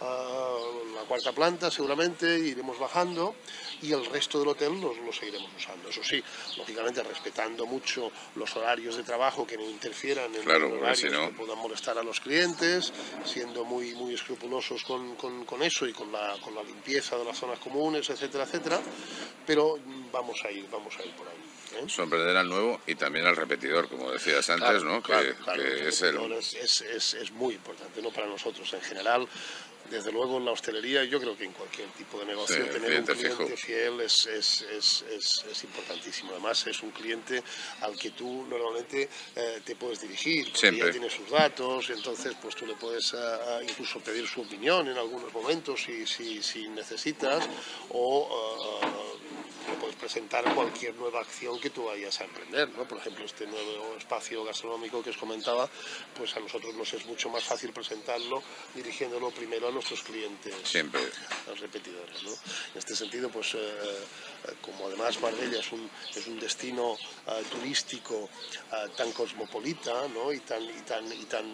[SPEAKER 2] uh, la cuarta planta seguramente, iremos bajando, y el resto del hotel lo, lo seguiremos usando. Eso sí, lógicamente respetando mucho los horarios de trabajo que no interfieran en
[SPEAKER 1] claro,
[SPEAKER 2] horarios
[SPEAKER 1] si no...
[SPEAKER 2] que puedan molestar a los clientes, siendo muy muy escrupulosos con, con, con eso y con la, con la limpieza de las zonas comunes, etcétera, etcétera, pero vamos a ir, vamos a ir por ahí. ¿eh?
[SPEAKER 1] Sorprender al nuevo y también al repetidor, como decías antes,
[SPEAKER 2] claro,
[SPEAKER 1] ¿no?
[SPEAKER 2] Claro,
[SPEAKER 1] que,
[SPEAKER 2] claro,
[SPEAKER 1] que
[SPEAKER 2] el
[SPEAKER 1] es, el...
[SPEAKER 2] es, es, es, es muy importante, ¿no? Para nosotros en general. desde luego en la hostelería, yo creo que en cualquier tipo de negocio,
[SPEAKER 1] sí,
[SPEAKER 2] tener
[SPEAKER 1] cliente
[SPEAKER 2] un cliente
[SPEAKER 1] fijo.
[SPEAKER 2] fiel es, es, es, es, es importantísimo. Además, es un cliente al que tú normalmente eh, te puedes dirigir, porque
[SPEAKER 1] Siempre.
[SPEAKER 2] ya tiene sus datos, entonces pues tú le puedes uh, incluso pedir su opinión en algunos momentos si, si, si necesitas, o uh, le puedes presentar cualquier nueva acción que tú vayas a emprender, ¿no? Por ejemplo, este nuevo espacio gastronómico que os comentaba, pues a nosotros nos es mucho más fácil presentarlo dirigiéndolo primero a nuestros clientes,
[SPEAKER 1] siempre,
[SPEAKER 2] a los repetidores, ¿no? En este sentido, pues eh, como además Marbella es un, es un destino uh, turístico uh, tan cosmopolita, ¿no? y tan, y tan, y tan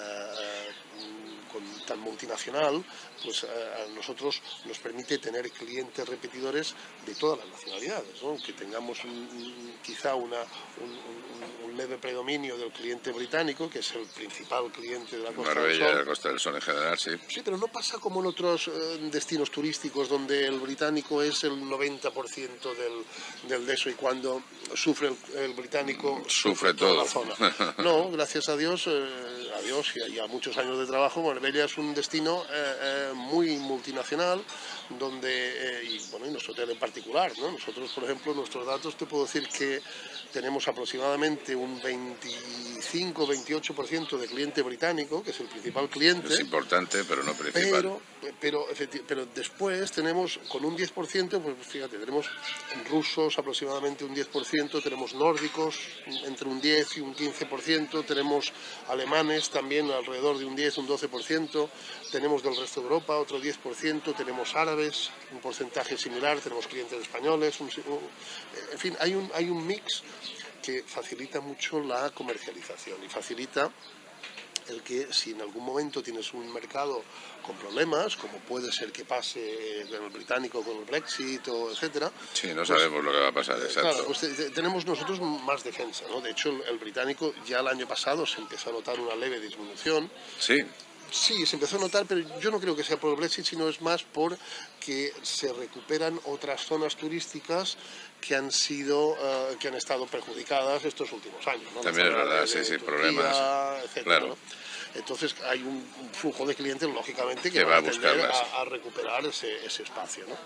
[SPEAKER 2] uh, con, tan multinacional, pues a, a nosotros nos permite tener clientes repetidores de todas las nacionalidades, ¿no? Que tengamos un, un, quizá una, un, un, un leve predominio del cliente británico, que es el principal cliente de la Costa
[SPEAKER 1] Marbella,
[SPEAKER 2] del Sol.
[SPEAKER 1] la Costa del Sol en general, sí.
[SPEAKER 2] Sí, pero no pasa como en otros eh, destinos turísticos donde el británico es el noventa por ciento del, del de eso, y cuando sufre el, el británico
[SPEAKER 1] sufre, sufre
[SPEAKER 2] toda
[SPEAKER 1] todo
[SPEAKER 2] la zona. No, gracias a Dios, eh, a Dios y a, y a muchos años de trabajo, Marbella es un destino eh, eh, muy multinacional, donde, eh, y bueno, y nuestro hotel en particular, ¿no? Nosotros, por ejemplo, nuestros datos, te puedo decir que tenemos aproximadamente un veinticinco a veintiocho por ciento de cliente británico, que es el principal cliente.
[SPEAKER 1] Es importante, pero no principal.
[SPEAKER 2] Pero, pero, pero después tenemos, con un diez por ciento, pues fíjate, tenemos rusos aproximadamente un diez por ciento, tenemos nórdicos entre un diez y un quince por ciento, tenemos alemanes también alrededor de un diez, un doce por ciento, tenemos del resto de Europa otro diez por ciento, tenemos árabes, un porcentaje similar, tenemos clientes españoles, un, un, en fin, hay un, hay un mix que facilita mucho la comercialización y facilita el que si en algún momento tienes un mercado con problemas, como puede ser que pase con el británico, con el Brexit, o etcétera.
[SPEAKER 1] Sí, no
[SPEAKER 2] pues,
[SPEAKER 1] sabemos lo que va a pasar, exacto.
[SPEAKER 2] Claro, pues te, te, tenemos nosotros más defensa, ¿no? De hecho, el, el británico ya el año pasado se empezó a notar una leve disminución.
[SPEAKER 1] Sí.
[SPEAKER 2] Sí, se empezó a notar, pero yo no creo que sea por el Brexit, sino es más por que se recuperan otras zonas turísticas que han sido, uh, que han estado perjudicadas estos últimos años, ¿no?
[SPEAKER 1] También es verdad, de, sí, sí, Turquía, problemas,
[SPEAKER 2] etcétera,
[SPEAKER 1] claro.
[SPEAKER 2] ¿no? Entonces hay un, un flujo de clientes, lógicamente, que,
[SPEAKER 1] que
[SPEAKER 2] va a
[SPEAKER 1] tender
[SPEAKER 2] a, a recuperar ese, ese espacio, ¿no?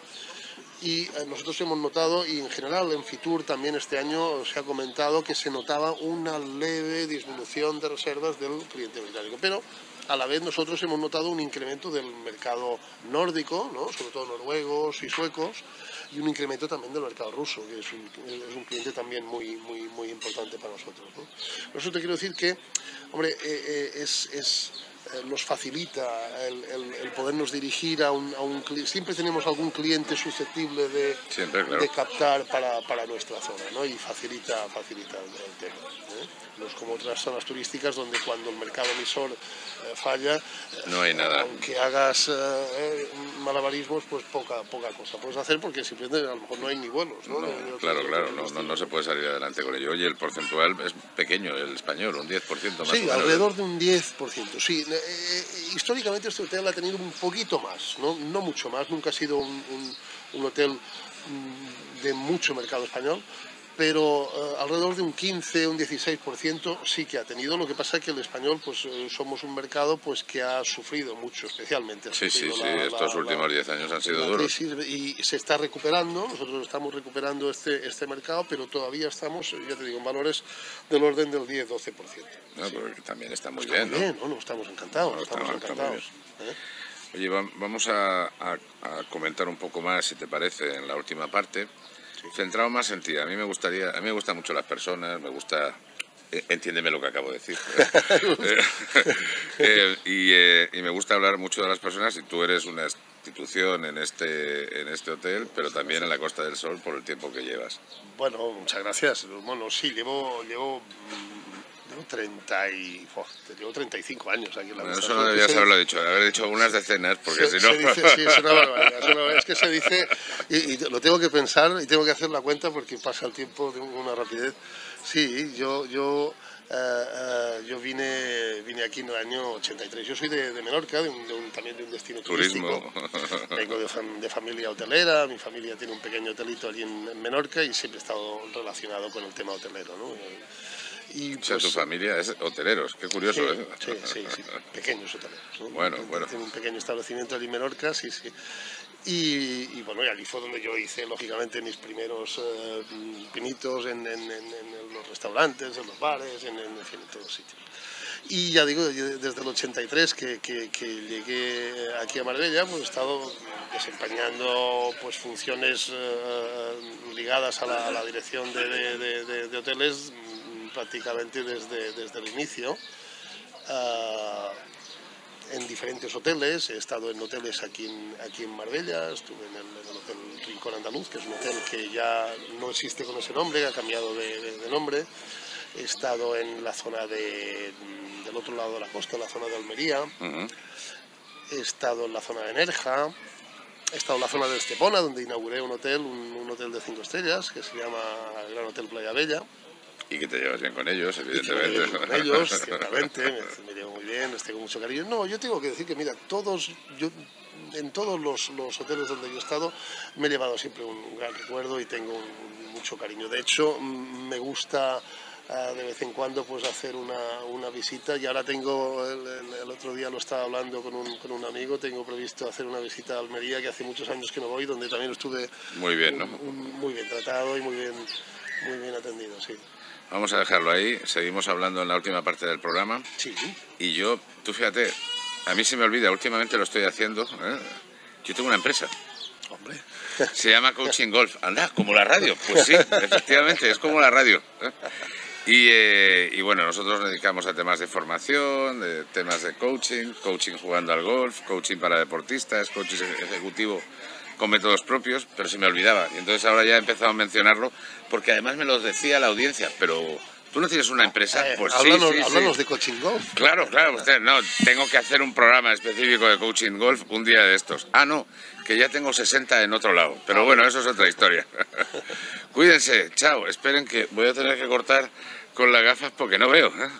[SPEAKER 2] Y eh, nosotros hemos notado, y en general en Fitur también este año se ha comentado que se notaba una leve disminución de reservas del cliente británico, pero a la vez nosotros hemos notado un incremento del mercado nórdico, ¿no? Sobre todo noruegos y suecos, y un incremento también del mercado ruso, que es un, es un cliente también muy, muy, muy importante para nosotros, ¿no? Por eso te quiero decir que, hombre, eh, eh, es... es nos facilita el, el, el podernos dirigir a un, a un cliente. Siempre tenemos algún cliente susceptible de,
[SPEAKER 1] Siempre, claro.
[SPEAKER 2] de captar para, para nuestra zona, ¿no? Y facilita, facilita el, el tema, ¿eh? No es como otras zonas turísticas donde cuando el mercado emisor eh, falla,
[SPEAKER 1] no hay nada.
[SPEAKER 2] Aunque hagas eh, malabarismos, pues poca, poca cosa puedes hacer, porque simplemente a lo mejor no hay ni vuelos, ¿no?
[SPEAKER 1] no
[SPEAKER 2] de, de
[SPEAKER 1] claro, claro, no, no, no se puede salir adelante con ello. Oye, el porcentual es pequeño, el español, un diez por ciento más
[SPEAKER 2] sí,
[SPEAKER 1] o menos.
[SPEAKER 2] Alrededor de un diez por ciento, sí. Eh, históricamente este hotel ha tenido un poquito más, no, no mucho más, nunca ha sido un, un, un hotel de mucho mercado español, pero eh, alrededor de un quince, un dieciséis por ciento sí que ha tenido. Lo que pasa es que el español, pues eh, somos un mercado pues que ha sufrido mucho, especialmente. Ha
[SPEAKER 1] sí, sí,
[SPEAKER 2] la,
[SPEAKER 1] sí,
[SPEAKER 2] la,
[SPEAKER 1] estos
[SPEAKER 2] la,
[SPEAKER 1] últimos diez años han sido duros.
[SPEAKER 2] Crisis, y se está recuperando, nosotros estamos recuperando este, este mercado, pero todavía estamos, ya te digo, en valores del orden del diez a doce por ciento.
[SPEAKER 1] No,
[SPEAKER 2] sí.
[SPEAKER 1] Porque también está muy
[SPEAKER 2] está
[SPEAKER 1] bien,
[SPEAKER 2] muy
[SPEAKER 1] ¿no?
[SPEAKER 2] bien, ¿no? No, estamos encantados,
[SPEAKER 1] no,
[SPEAKER 2] estamos
[SPEAKER 1] está,
[SPEAKER 2] encantados.
[SPEAKER 1] Está
[SPEAKER 2] ¿eh?
[SPEAKER 1] Oye, vamos a, a, a comentar un poco más, si te parece, en la última parte. Sí. Centrado más en ti. A mí me gustaría, a mí me gustan mucho las personas, me gusta, eh, entiéndeme lo que acabo de decir. eh, y, eh, y me gusta hablar mucho de las personas, y tú eres una institución en este, en este hotel, pero también en la Costa del Sol por el tiempo que llevas.
[SPEAKER 2] Bueno, muchas gracias. Bueno, sí, llevo, llevo Llevo treinta y, oh, llevo treinta y cinco años aquí en la
[SPEAKER 1] bueno,
[SPEAKER 2] Costa.
[SPEAKER 1] Eso no debías haberlo dicho, haber dicho unas decenas, porque
[SPEAKER 2] se,
[SPEAKER 1] si no...
[SPEAKER 2] Se dice, sí, es una barbaridad, es, una, es que se dice, y, y lo tengo que pensar y tengo que hacer la cuenta porque pasa el tiempo de una rapidez. Sí, yo... yo Uh, uh, yo vine, vine aquí en el año ochenta y tres. Yo soy de, de Menorca, de un, de un, también de un destino turístico.
[SPEAKER 1] Turismo.
[SPEAKER 2] Vengo de, fam de familia hotelera, mi familia tiene un pequeño hotelito allí en, en Menorca y siempre he estado relacionado con el tema hotelero, ¿no? Y,
[SPEAKER 1] o sea,
[SPEAKER 2] pues,
[SPEAKER 1] tu familia es hoteleros, qué curioso,
[SPEAKER 2] sí,
[SPEAKER 1] ¿eh?
[SPEAKER 2] Sí, sí, sí, pequeños hoteleros, ¿no?
[SPEAKER 1] Bueno, bueno.
[SPEAKER 2] Tiene un pequeño establecimiento allí en Menorca, sí, sí. Y, y bueno, y allí fue donde yo hice, lógicamente, mis primeros eh, pinitos en, en, en, en los restaurantes, en los bares, en, en, en fin, en todos sitios. Y ya digo, desde el ochenta y tres que, que, que llegué aquí a Marbella, pues he estado desempeñando pues, funciones eh, ligadas a la, a la dirección de, de, de, de hoteles prácticamente desde, desde el inicio. Uh, en diferentes hoteles, he estado en hoteles aquí en, aquí en Marbella, estuve en el, en el Hotel Rincón Andaluz, que es un hotel que ya no existe con ese nombre, ha cambiado de, de, de nombre. He estado en la zona de, del otro lado de la costa, la zona de Almería. Uh-huh. He estado en la zona de Nerja. He estado en la zona de Estepona, donde inauguré un hotel, un, un hotel de cinco estrellas, que se llama el Gran Hotel Playa Bella.
[SPEAKER 1] Y que te llevas bien con ellos, evidentemente.
[SPEAKER 2] Y que me llevo bien con ellos, ciertamente, me, me llevo muy bien, les tengo mucho cariño. No, yo tengo que decir que, mira, todos, yo, en todos los, los hoteles donde yo he estado, me he llevado siempre un, un gran recuerdo y tengo un, mucho cariño. De hecho, me gusta uh, de vez en cuando pues hacer una, una visita, y ahora tengo, el, el, el otro día lo estaba hablando con un, con un amigo, tengo previsto hacer una visita a Almería, que hace muchos años que no voy, donde también estuve
[SPEAKER 1] muy bien, ¿no?
[SPEAKER 2] un, un, muy bien tratado y muy bien, muy bien atendido, sí.
[SPEAKER 1] Vamos a dejarlo ahí, seguimos hablando en la última parte del programa.
[SPEAKER 2] Sí.
[SPEAKER 1] Y yo, tú fíjate, a mí se me olvida, últimamente lo estoy haciendo, ¿eh? Yo tengo una empresa.
[SPEAKER 2] Hombre.
[SPEAKER 1] Se llama Coaching Golf. Anda, como la radio. Pues sí, efectivamente, es como la radio, ¿eh? Y, eh, y bueno, nosotros nos dedicamos a temas de formación, de temas de coaching, coaching jugando al golf, coaching para deportistas, coaching ejecutivo con métodos propios, pero se me olvidaba. Y entonces ahora ya he empezado a mencionarlo, porque además me lo decía la audiencia, pero ¿tú no tienes una empresa?
[SPEAKER 2] Eh,
[SPEAKER 1] pues
[SPEAKER 2] háblanos,
[SPEAKER 1] sí, sí,
[SPEAKER 2] háblanos
[SPEAKER 1] sí.
[SPEAKER 2] de Coaching Golf.
[SPEAKER 1] Claro, claro, usted, no, tengo que hacer un programa específico de Coaching Golf un día de estos. Ah, no, que ya tengo sesenta en otro lado, pero bueno, eso es otra historia. Cuídense, chao, esperen que voy a tener que cortar con las gafas porque no veo, ¿eh?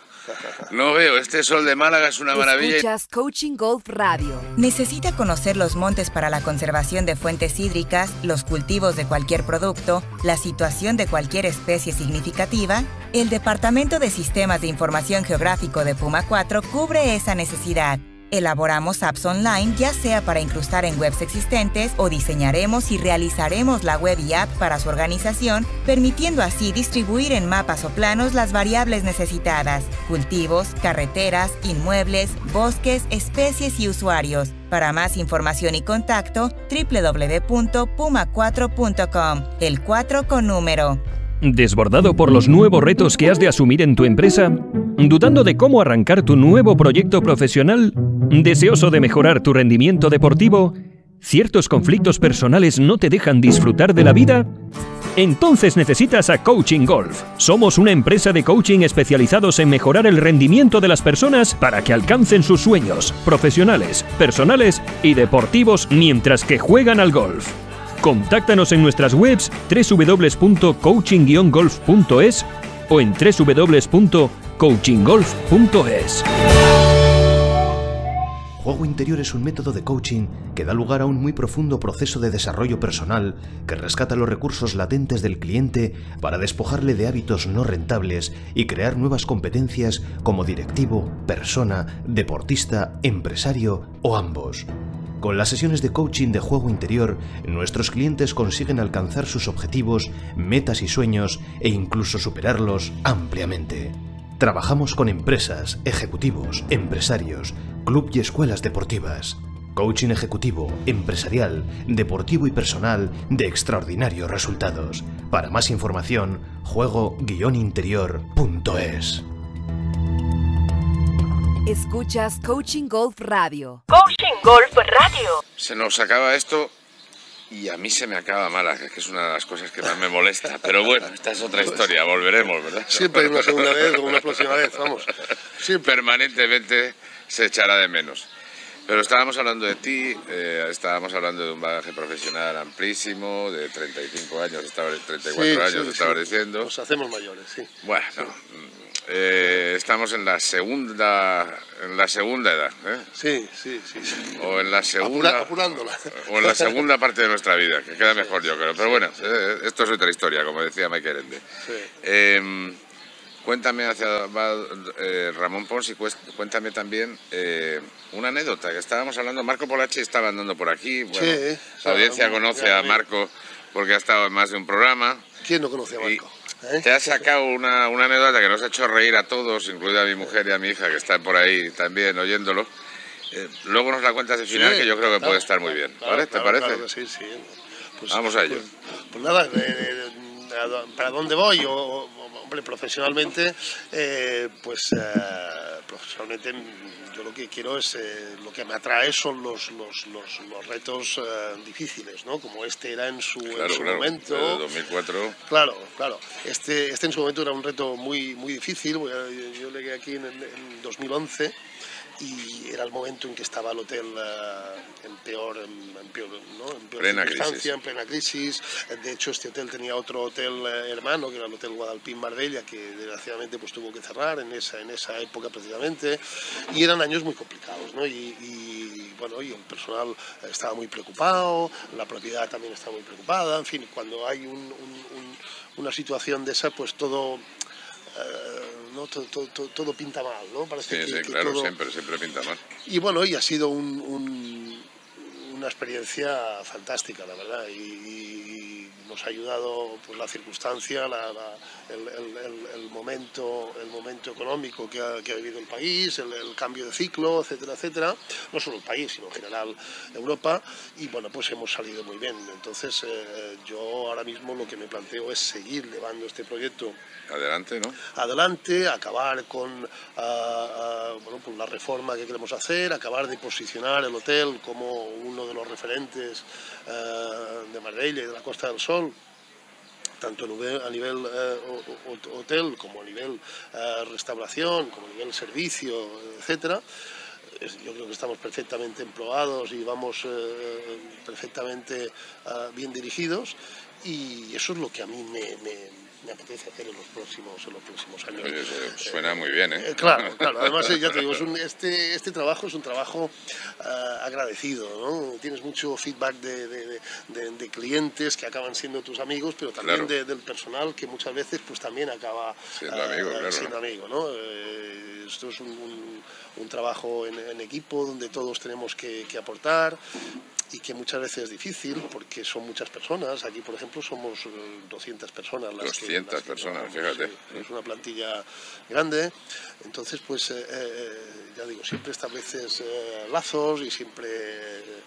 [SPEAKER 1] No veo, este sol de Málaga es una maravilla.
[SPEAKER 9] Escuchas Coaching Golf Radio.
[SPEAKER 10] ¿Necesita conocer los montes para la conservación de fuentes hídricas, los cultivos de cualquier producto, la situación de cualquier especie significativa? El Departamento de Sistemas de Información Geográfico de Puma cuatro cubre esa necesidad. Elaboramos apps online, ya sea para incrustar en webs existentes, o diseñaremos y realizaremos la web y app para su organización, permitiendo así distribuir en mapas o planos las variables necesitadas: cultivos, carreteras, inmuebles, bosques, especies y usuarios. Para más información y contacto, doble u doble u doble u punto puma cuatro punto com, el cuatro con número.
[SPEAKER 4] ¿Desbordado por los nuevos retos que has de asumir en tu empresa? ¿Dudando de cómo arrancar tu nuevo proyecto profesional? ¿Deseoso de mejorar tu rendimiento deportivo? ¿Ciertos conflictos personales no te dejan disfrutar de la vida? Entonces necesitas a Coaching Golf. Somos una empresa de coaching especializados en mejorar el rendimiento de las personas para que alcancen sus sueños profesionales, personales y deportivos mientras que juegan al golf. Contáctanos en nuestras webs doble u doble u doble u punto coaching guion golf punto es o en doble u doble u doble u punto coaching golf punto es.
[SPEAKER 7] Juego interior es un método de coaching que da lugar a un muy profundo proceso de desarrollo personal que rescata los recursos latentes del cliente para despojarle de hábitos no rentables y crear nuevas competencias como directivo, persona, deportista, empresario o ambos. Con las sesiones de coaching de juego interior, nuestros clientes consiguen alcanzar sus objetivos, metas y sueños e incluso superarlos ampliamente. Trabajamos con empresas, ejecutivos, empresarios, club y escuelas deportivas. Coaching ejecutivo, empresarial, deportivo y personal de extraordinarios resultados. Para más información, juego guion interior punto es.
[SPEAKER 9] Escuchas Coaching Golf Radio.
[SPEAKER 8] Coaching Golf Radio.
[SPEAKER 1] Se nos acaba esto y a mí se me acaba Málaga, que es una de las cosas que más me molesta. Pero bueno, esta es otra historia, volveremos, ¿verdad?
[SPEAKER 2] Siempre hay una segunda vez o una próxima vez, vamos.
[SPEAKER 1] Siempre. Permanentemente se echará de menos. Pero estábamos hablando de ti, eh, estábamos hablando de un bagaje profesional amplísimo, de treinta y cinco años, estaba, treinta y cuatro
[SPEAKER 2] sí,
[SPEAKER 1] años,
[SPEAKER 2] sí,
[SPEAKER 1] estabas
[SPEAKER 2] sí.
[SPEAKER 1] diciendo.
[SPEAKER 2] Nos hacemos mayores, sí.
[SPEAKER 1] Bueno, sí. Eh, estamos en la segunda en la segunda edad, ¿eh?
[SPEAKER 2] Sí, sí, sí, sí.
[SPEAKER 1] O en la segunda
[SPEAKER 2] Apura, apurándola.
[SPEAKER 1] O en la segunda parte de nuestra vida, que queda mejor, yo creo. Pero bueno, eh, esto es otra historia, como decía Michael Ende.
[SPEAKER 2] Sí.
[SPEAKER 1] Eh, Cuéntame, hacia va, eh, Ramón Pons, y cuéntame también eh, una anécdota, que estábamos hablando, Marco Polacci estaba andando por aquí, bueno,
[SPEAKER 2] sí,
[SPEAKER 1] la audiencia
[SPEAKER 2] no,
[SPEAKER 1] conoce
[SPEAKER 2] ya,
[SPEAKER 1] a Marco porque ha estado en más de un programa.
[SPEAKER 2] ¿Quién no conoce a Marco? ¿Eh?
[SPEAKER 1] Te has sacado una, una anécdota que nos ha hecho reír a todos, incluida a mi mujer y a mi hija, que están por ahí también oyéndolo. Eh, luego nos la cuentas de final, sí, que yo creo que claro, puede estar muy bien,
[SPEAKER 2] claro,
[SPEAKER 1] ¿vale? ¿Te
[SPEAKER 2] claro,
[SPEAKER 1] parece?
[SPEAKER 2] Claro que sí, sí. Pues,
[SPEAKER 1] vamos a ello.
[SPEAKER 2] Pues, pues nada, eh, ¿para dónde voy? O, o, hombre, profesionalmente, eh, pues eh, profesionalmente yo lo que quiero es, eh, lo que me atrae son los, los, los, los retos eh, difíciles, ¿no? Como este era en su,
[SPEAKER 1] claro,
[SPEAKER 2] en su
[SPEAKER 1] claro,
[SPEAKER 2] momento.
[SPEAKER 1] De dos mil cuatro.
[SPEAKER 2] Claro, claro. Este, este en su momento era un reto muy, muy difícil. Yo, yo llegué aquí en, en dos mil once. Y era el momento en que estaba el hotel uh, en peor, en, en peor, ¿no? en peor
[SPEAKER 1] plena
[SPEAKER 2] circunstancia,
[SPEAKER 1] crisis.
[SPEAKER 2] en plena crisis. De hecho, este hotel tenía otro hotel uh, hermano, que era el Hotel Guadalpín Marbella, que desgraciadamente pues, tuvo que cerrar en esa, en esa época precisamente. Y eran años muy complicados, ¿no? Y, y, bueno, y el personal estaba muy preocupado, la propiedad también estaba muy preocupada. En fin, cuando hay un, un, un, una situación de esa, pues todo... Uh, ¿no? todo, todo, todo pinta mal, ¿no? Parece
[SPEAKER 1] sí,
[SPEAKER 2] que,
[SPEAKER 1] sí,
[SPEAKER 2] que
[SPEAKER 1] claro,
[SPEAKER 2] todo...
[SPEAKER 1] siempre, siempre pinta mal.
[SPEAKER 2] Y bueno, y ha sido un, un, una experiencia fantástica, la verdad, y, y nos ha ayudado pues, la circunstancia, la, la, el, el, el, el, momento, el momento económico que ha, que ha vivido el país, el, el cambio de ciclo, etcétera, etcétera, no solo el país, sino en general Europa, y bueno, pues hemos salido muy bien. Entonces, eh, yo ahora mismo lo que me planteo es seguir llevando este proyecto
[SPEAKER 1] adelante, ¿no?
[SPEAKER 2] Adelante, acabar con uh, uh, bueno, pues la reforma que queremos hacer, acabar de posicionar el hotel como uno de los referentes uh, de Marbella y de la Costa del Sol, tanto a nivel uh, hotel como a nivel uh, restauración, como a nivel servicio, etcétera. Yo creo que estamos perfectamente empleados y vamos uh, perfectamente uh, bien dirigidos, y eso es lo que a mí me... me me apetece hacer en los próximos, en los próximos años.
[SPEAKER 1] Oye, suena eh, muy bien, ¿eh?
[SPEAKER 2] eh claro, claro. Además, ya te digo, es un, este, este trabajo es un trabajo uh, agradecido, ¿no? Tienes mucho feedback de, de, de, de clientes que acaban siendo tus amigos, pero también claro. de, del personal que muchas veces pues también acaba
[SPEAKER 1] siendo uh, amigo, claro.
[SPEAKER 2] Siendo amigo, ¿no? Eh, esto es un, un, un trabajo en, en equipo donde todos tenemos que, que aportar, y que muchas veces es difícil porque son muchas personas. Aquí, por ejemplo, somos doscientas personas. Las
[SPEAKER 1] doscientas
[SPEAKER 2] que, las
[SPEAKER 1] personas,
[SPEAKER 2] que
[SPEAKER 1] fíjate.
[SPEAKER 2] Sí, es una plantilla grande. Entonces, pues, eh, eh, ya digo, siempre estableces eh, lazos y siempre eh,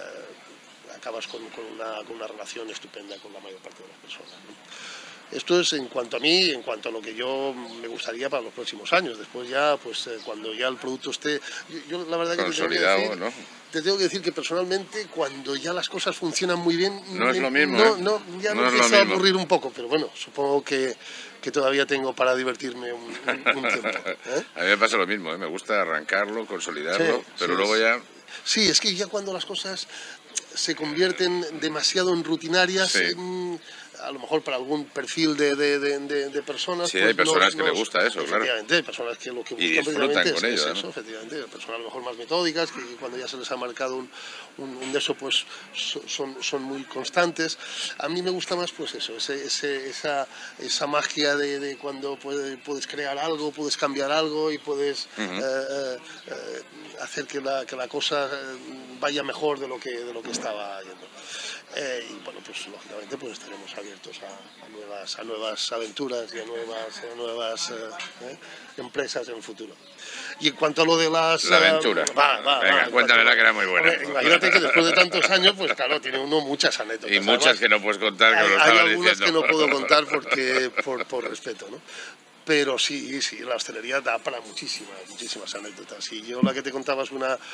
[SPEAKER 2] acabas con, con, una, con una relación estupenda con la mayor parte de las personas, ¿no? Esto es en cuanto a mí, en cuanto a lo que yo me gustaría para los próximos años. Después ya, pues eh, cuando ya el producto esté... Yo, yo la verdad que
[SPEAKER 1] consolidado,
[SPEAKER 2] te tengo que decir,
[SPEAKER 1] ¿no?
[SPEAKER 2] Te tengo que decir que personalmente, cuando ya las cosas funcionan muy bien...
[SPEAKER 1] No es lo mismo,
[SPEAKER 2] no,
[SPEAKER 1] ¿eh?
[SPEAKER 2] no, ya
[SPEAKER 1] no
[SPEAKER 2] me
[SPEAKER 1] es
[SPEAKER 2] empieza
[SPEAKER 1] lo
[SPEAKER 2] a aburrir un poco, pero bueno, supongo que, que todavía tengo para divertirme un, un, un tiempo, ¿eh?
[SPEAKER 1] A mí me pasa lo mismo, ¿eh? Me gusta arrancarlo, consolidarlo,
[SPEAKER 2] sí,
[SPEAKER 1] pero
[SPEAKER 2] sí,
[SPEAKER 1] luego ya...
[SPEAKER 2] Sí, es que ya cuando las cosas se convierten demasiado en rutinarias...
[SPEAKER 1] Sí.
[SPEAKER 2] En, a lo mejor para algún perfil de, de, de, de personas...
[SPEAKER 1] Sí,
[SPEAKER 2] pues
[SPEAKER 1] hay personas
[SPEAKER 2] nos,
[SPEAKER 1] que les gusta eso, claro.
[SPEAKER 2] Efectivamente, hay personas que lo que buscan
[SPEAKER 1] y disfrutan
[SPEAKER 2] precisamente
[SPEAKER 1] con
[SPEAKER 2] es,
[SPEAKER 1] ello,
[SPEAKER 2] es eso,
[SPEAKER 1] ¿no?
[SPEAKER 2] efectivamente. Hay personas a lo mejor más metódicas, que cuando ya se les ha marcado un, un, un de eso, pues son, son muy constantes. A mí me gusta más, pues eso, ese, ese, esa, esa magia de, de cuando puedes, puedes crear algo, puedes cambiar algo y puedes uh-huh. eh, eh, hacer que la, que la cosa vaya mejor de lo que, de lo que estaba yendo. Eh, y bueno, pues lógicamente pues estaremos abiertos a, a, nuevas, a nuevas aventuras y a nuevas, a nuevas eh, eh, empresas en el futuro. Y en cuanto a lo de las...
[SPEAKER 1] La aventura.
[SPEAKER 2] Uh, va, va,
[SPEAKER 1] Venga,
[SPEAKER 2] va,
[SPEAKER 1] cuéntamela
[SPEAKER 2] cuanto,
[SPEAKER 1] que era muy buena.
[SPEAKER 2] Hombre, imagínate que después de tantos años, pues claro, tiene uno muchas anécdotas.
[SPEAKER 1] Y muchas
[SPEAKER 2] Además,
[SPEAKER 1] que no puedes contar, que
[SPEAKER 2] hay,
[SPEAKER 1] lo
[SPEAKER 2] hay
[SPEAKER 1] estabas
[SPEAKER 2] algunas
[SPEAKER 1] diciendo.
[SPEAKER 2] que no puedo contar porque, por, por respeto, ¿no? Pero sí, sí, la hostelería da para muchísimas, muchísimas anécdotas. Y yo la que te contaba es una uh,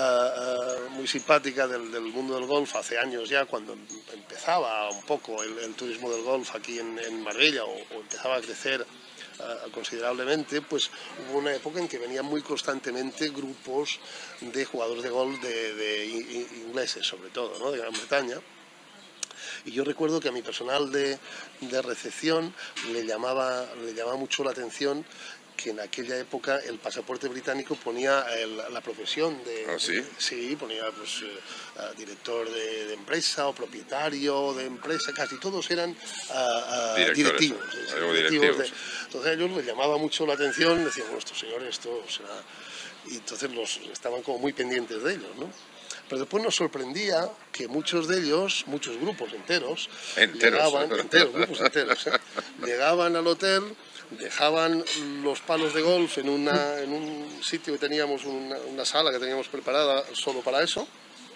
[SPEAKER 2] uh, muy simpática del, del mundo del golf hace años ya, cuando empezaba un poco el, el turismo del golf aquí en, en Marbella, o, o empezaba a crecer uh, considerablemente, pues hubo una época en que venían muy constantemente grupos de jugadores de golf de, de ingleses, sobre todo, ¿no? De Gran Bretaña. Y yo recuerdo que a mi personal de, de recepción le llamaba, le llamaba mucho la atención que en aquella época el pasaporte británico ponía el, la profesión de...
[SPEAKER 1] ¿Ah, sí?
[SPEAKER 2] De, sí, ponía pues uh, director de, de empresa o propietario de empresa, casi todos eran uh, uh, directivos. ¿sí? directivos, directivos. De, entonces a ellos les llamaba mucho la atención, decían, bueno, estos señores, esto será... Y entonces los, estaban como muy pendientes de ellos, ¿no? Pero después nos sorprendía que muchos de ellos, muchos grupos enteros,
[SPEAKER 1] enteros,
[SPEAKER 2] llegaban, enteros, grupos enteros, ¿eh? llegaban al hotel, dejaban los palos de golf en, una, en un sitio que teníamos, una, una sala que teníamos preparada solo para eso,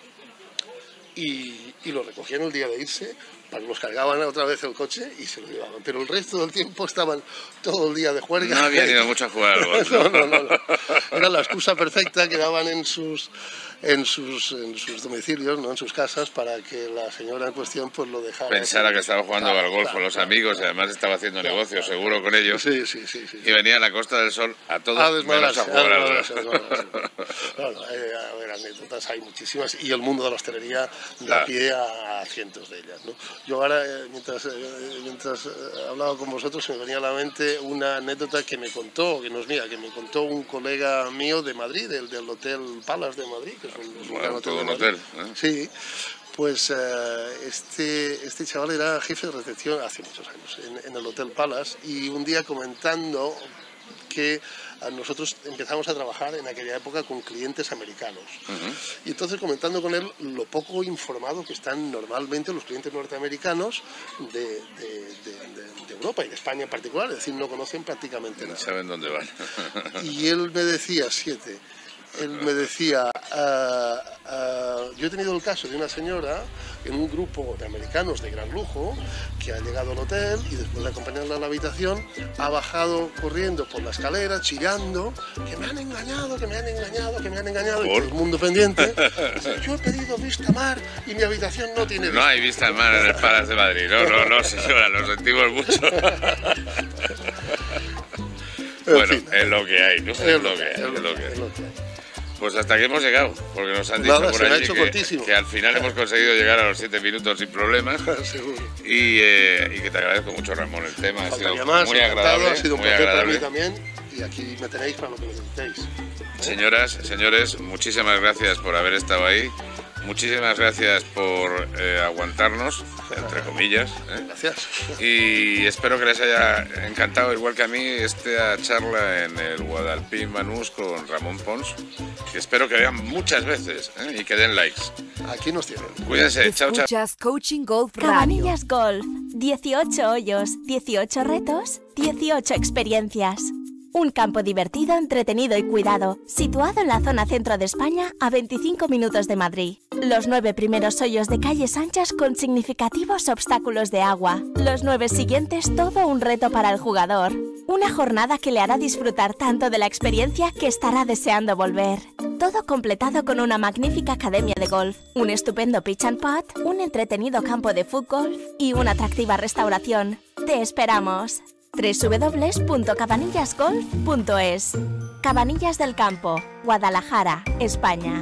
[SPEAKER 2] y, y los recogían el día de irse, los cargaban otra vez el coche y se lo llevaban. Pero el resto del tiempo estaban todo el día de juerga.
[SPEAKER 1] No habían ido mucho a jugar al golf.
[SPEAKER 2] no, no, no, no. Era la excusa perfecta que daban en sus, en sus, en sus domicilios, ¿no? En sus casas, para que la señora en cuestión pues lo dejara.
[SPEAKER 1] Pensara que estaba jugando claro, al golf claro, con los claro, amigos, claro, y además estaba haciendo claro, negocio claro, seguro con ellos.
[SPEAKER 2] Sí, sí, sí, sí.
[SPEAKER 1] Y venía a la Costa del Sol a todos
[SPEAKER 2] a desmadrarse,
[SPEAKER 1] a jugar
[SPEAKER 2] a
[SPEAKER 1] al golf.
[SPEAKER 2] Claro, eh, a ver, anécdotas hay muchísimas, y el mundo de la hostelería da
[SPEAKER 1] claro.
[SPEAKER 2] pie a, a cientos de ellas, ¿no? Yo ahora, eh, mientras, eh, mientras eh, hablaba con vosotros, se me venía a la mente una anécdota que me contó, que no es mía, que me contó un colega mío de Madrid, del, del Hotel Palace de Madrid, que es un, es un
[SPEAKER 1] bueno,
[SPEAKER 2] gran
[SPEAKER 1] todo un
[SPEAKER 2] hotel.
[SPEAKER 1] hotel ¿eh?
[SPEAKER 2] Sí, pues eh, este, este chaval era jefe de recepción hace muchos años en, en el Hotel Palace, y un día comentando que nosotros empezamos a trabajar en aquella época con clientes americanos. Uh-huh. Y entonces comentando con él lo poco informado que están normalmente los clientes norteamericanos de, de, de, de, de Europa y de España en particular, es decir, no conocen prácticamente nada.
[SPEAKER 1] No saben dónde van.
[SPEAKER 2] Y él me decía, siete, él me decía, uh, uh, yo he tenido el caso de una señora en un grupo de americanos de gran lujo que ha llegado al hotel y después de acompañarla a la habitación ha bajado corriendo por la escalera chillando que me han engañado, que me han engañado, que me han engañado, y todo el mundo pendiente. Yo he pedido vista mar y mi habitación no tiene vista.
[SPEAKER 1] No hay vista mar en el Palace de Madrid, no, no, no señora, lo sentimos mucho. Bueno, en fin, es lo que hay, ¿no? Es, es lo que hay, es lo que hay. Es lo que hay. Pues hasta aquí hemos llegado, porque nos han dicho
[SPEAKER 2] Nada,
[SPEAKER 1] por allí
[SPEAKER 2] que,
[SPEAKER 1] que al final hemos conseguido llegar a los siete minutos sin problemas.
[SPEAKER 2] Seguro.
[SPEAKER 1] Y, eh, y que te agradezco mucho, Ramón, el tema. Ha sido
[SPEAKER 2] más,
[SPEAKER 1] muy agradable.
[SPEAKER 2] Ha sido un
[SPEAKER 1] muy
[SPEAKER 2] placer
[SPEAKER 1] agradable.
[SPEAKER 2] para mí también, y aquí me tenéis para lo que necesitéis. ¿Eh?
[SPEAKER 1] Señoras, señores, muchísimas gracias por haber estado ahí. Muchísimas gracias por eh, aguantarnos, entre comillas. ¿eh?
[SPEAKER 2] Gracias.
[SPEAKER 1] Y espero que les haya encantado, igual que a mí, esta charla en el Guadalpín Banús con Ramón Pons, que espero que vean muchas veces ¿eh? y que den likes.
[SPEAKER 2] Aquí nos tienen.
[SPEAKER 1] Cuídense, chao, chao.
[SPEAKER 9] Escuchas Coaching Golf Radio.
[SPEAKER 5] Cabanillas Golf, dieciocho hoyos, dieciocho retos, dieciocho experiencias. Un campo divertido, entretenido y cuidado, situado en la zona centro de España, a veinticinco minutos de Madrid. Los nueve primeros hoyos de calles anchas con significativos obstáculos de agua. Los nueve siguientes, todo un reto para el jugador. Una jornada que le hará disfrutar tanto de la experiencia que estará deseando volver. Todo completado con una magnífica academia de golf, un estupendo pitch and putt, un entretenido campo de fútbol y una atractiva restauración. ¡Te esperamos! doble u doble u doble u punto cabanillas golf punto es. Cabanillas del Campo, Guadalajara, España.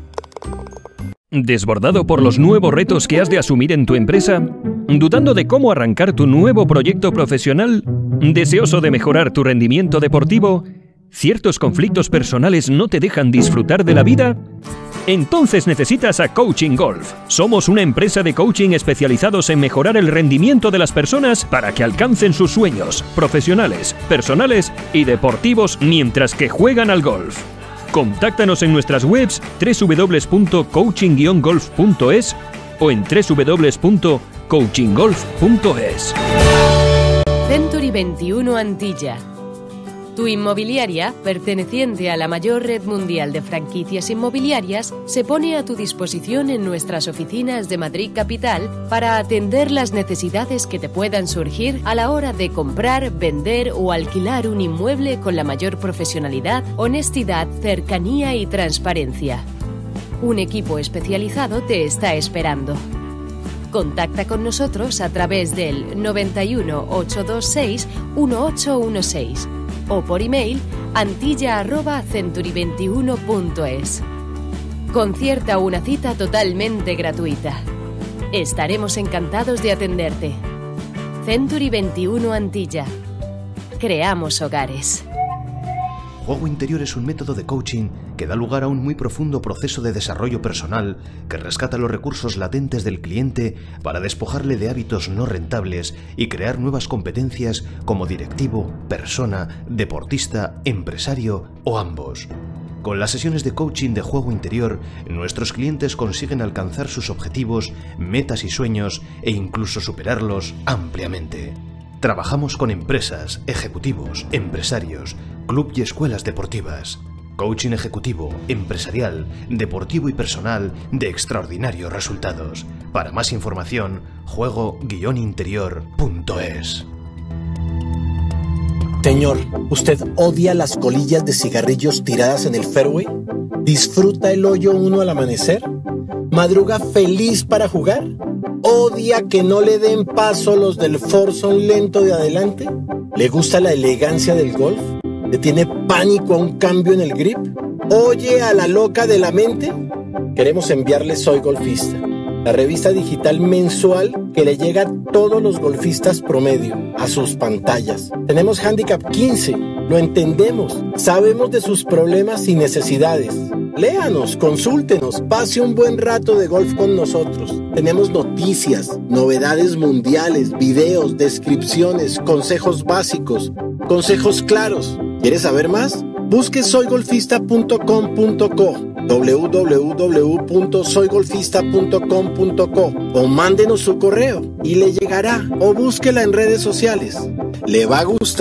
[SPEAKER 4] ¿Desbordado por los nuevos retos que has de asumir en tu empresa? ¿Dudando de cómo arrancar tu nuevo proyecto profesional? ¿Deseoso de mejorar tu rendimiento deportivo? ¿Ciertos conflictos personales no te dejan disfrutar de la vida? Entonces necesitas a Coaching Golf. Somos una empresa de coaching especializados en mejorar el rendimiento de las personas para que alcancen sus sueños profesionales, personales y deportivos mientras que juegan al golf. Contáctanos en nuestras webs doble u doble u doble u punto coaching guion golf punto es o en doble u doble u doble u punto coaching golf punto es.
[SPEAKER 3] Century veintiuno Antilla. Tu inmobiliaria, perteneciente a la mayor red mundial de franquicias inmobiliarias, se pone a tu disposición en nuestras oficinas de Madrid Capital para atender las necesidades que te puedan surgir a la hora de comprar, vender o alquilar un inmueble con la mayor profesionalidad, honestidad, cercanía y transparencia. Un equipo especializado te está esperando. Contacta con nosotros a través del noventa y uno, ochocientos veintiséis, dieciocho dieciséis o por email antilla arroba century veintiuno punto es. Concierta una cita totalmente gratuita. Estaremos encantados de atenderte. Century veintiuno Antilla. Creamos hogares.
[SPEAKER 7] Juego Interior es un método de coaching que da lugar a un muy profundo proceso de desarrollo personal que rescata los recursos latentes del cliente para despojarle de hábitos no rentables y crear nuevas competencias como directivo, persona, deportista, empresario o ambos. Con las sesiones de coaching de Juego Interior, nuestros clientes consiguen alcanzar sus objetivos, metas y sueños e incluso superarlos ampliamente. Trabajamos con empresas, ejecutivos, empresarios, club y escuelas deportivas. Coaching ejecutivo, empresarial, deportivo y personal de extraordinarios resultados. Para más información, juego guion interior punto es.
[SPEAKER 11] Señor, ¿usted odia las colillas de cigarrillos tiradas en el fairway? ¿Disfruta el hoyo uno al amanecer? ¿Madruga feliz para jugar? ¿Odia que no le den paso los del foursome lento de adelante? ¿Le gusta la elegancia del golf? ¿Le tiene pánico a un cambio en el grip? ¿Oye a la loca de la mente? Queremos enviarle Soy Golfista, la revista digital mensual que le llega a todos los golfistas promedio, a sus pantallas. Tenemos Handicap quince, lo entendemos, sabemos de sus problemas y necesidades. Léanos, consúltenos, pase un buen rato de golf con nosotros. Tenemos noticias, novedades mundiales, videos, descripciones, consejos básicos, consejos claros. ¿Quieres saber más? Busque soy golfista punto com punto co, w w w punto soy golfista punto com punto co o mándenos su correo y le llegará, o búsquela en redes sociales. Le va a gustar.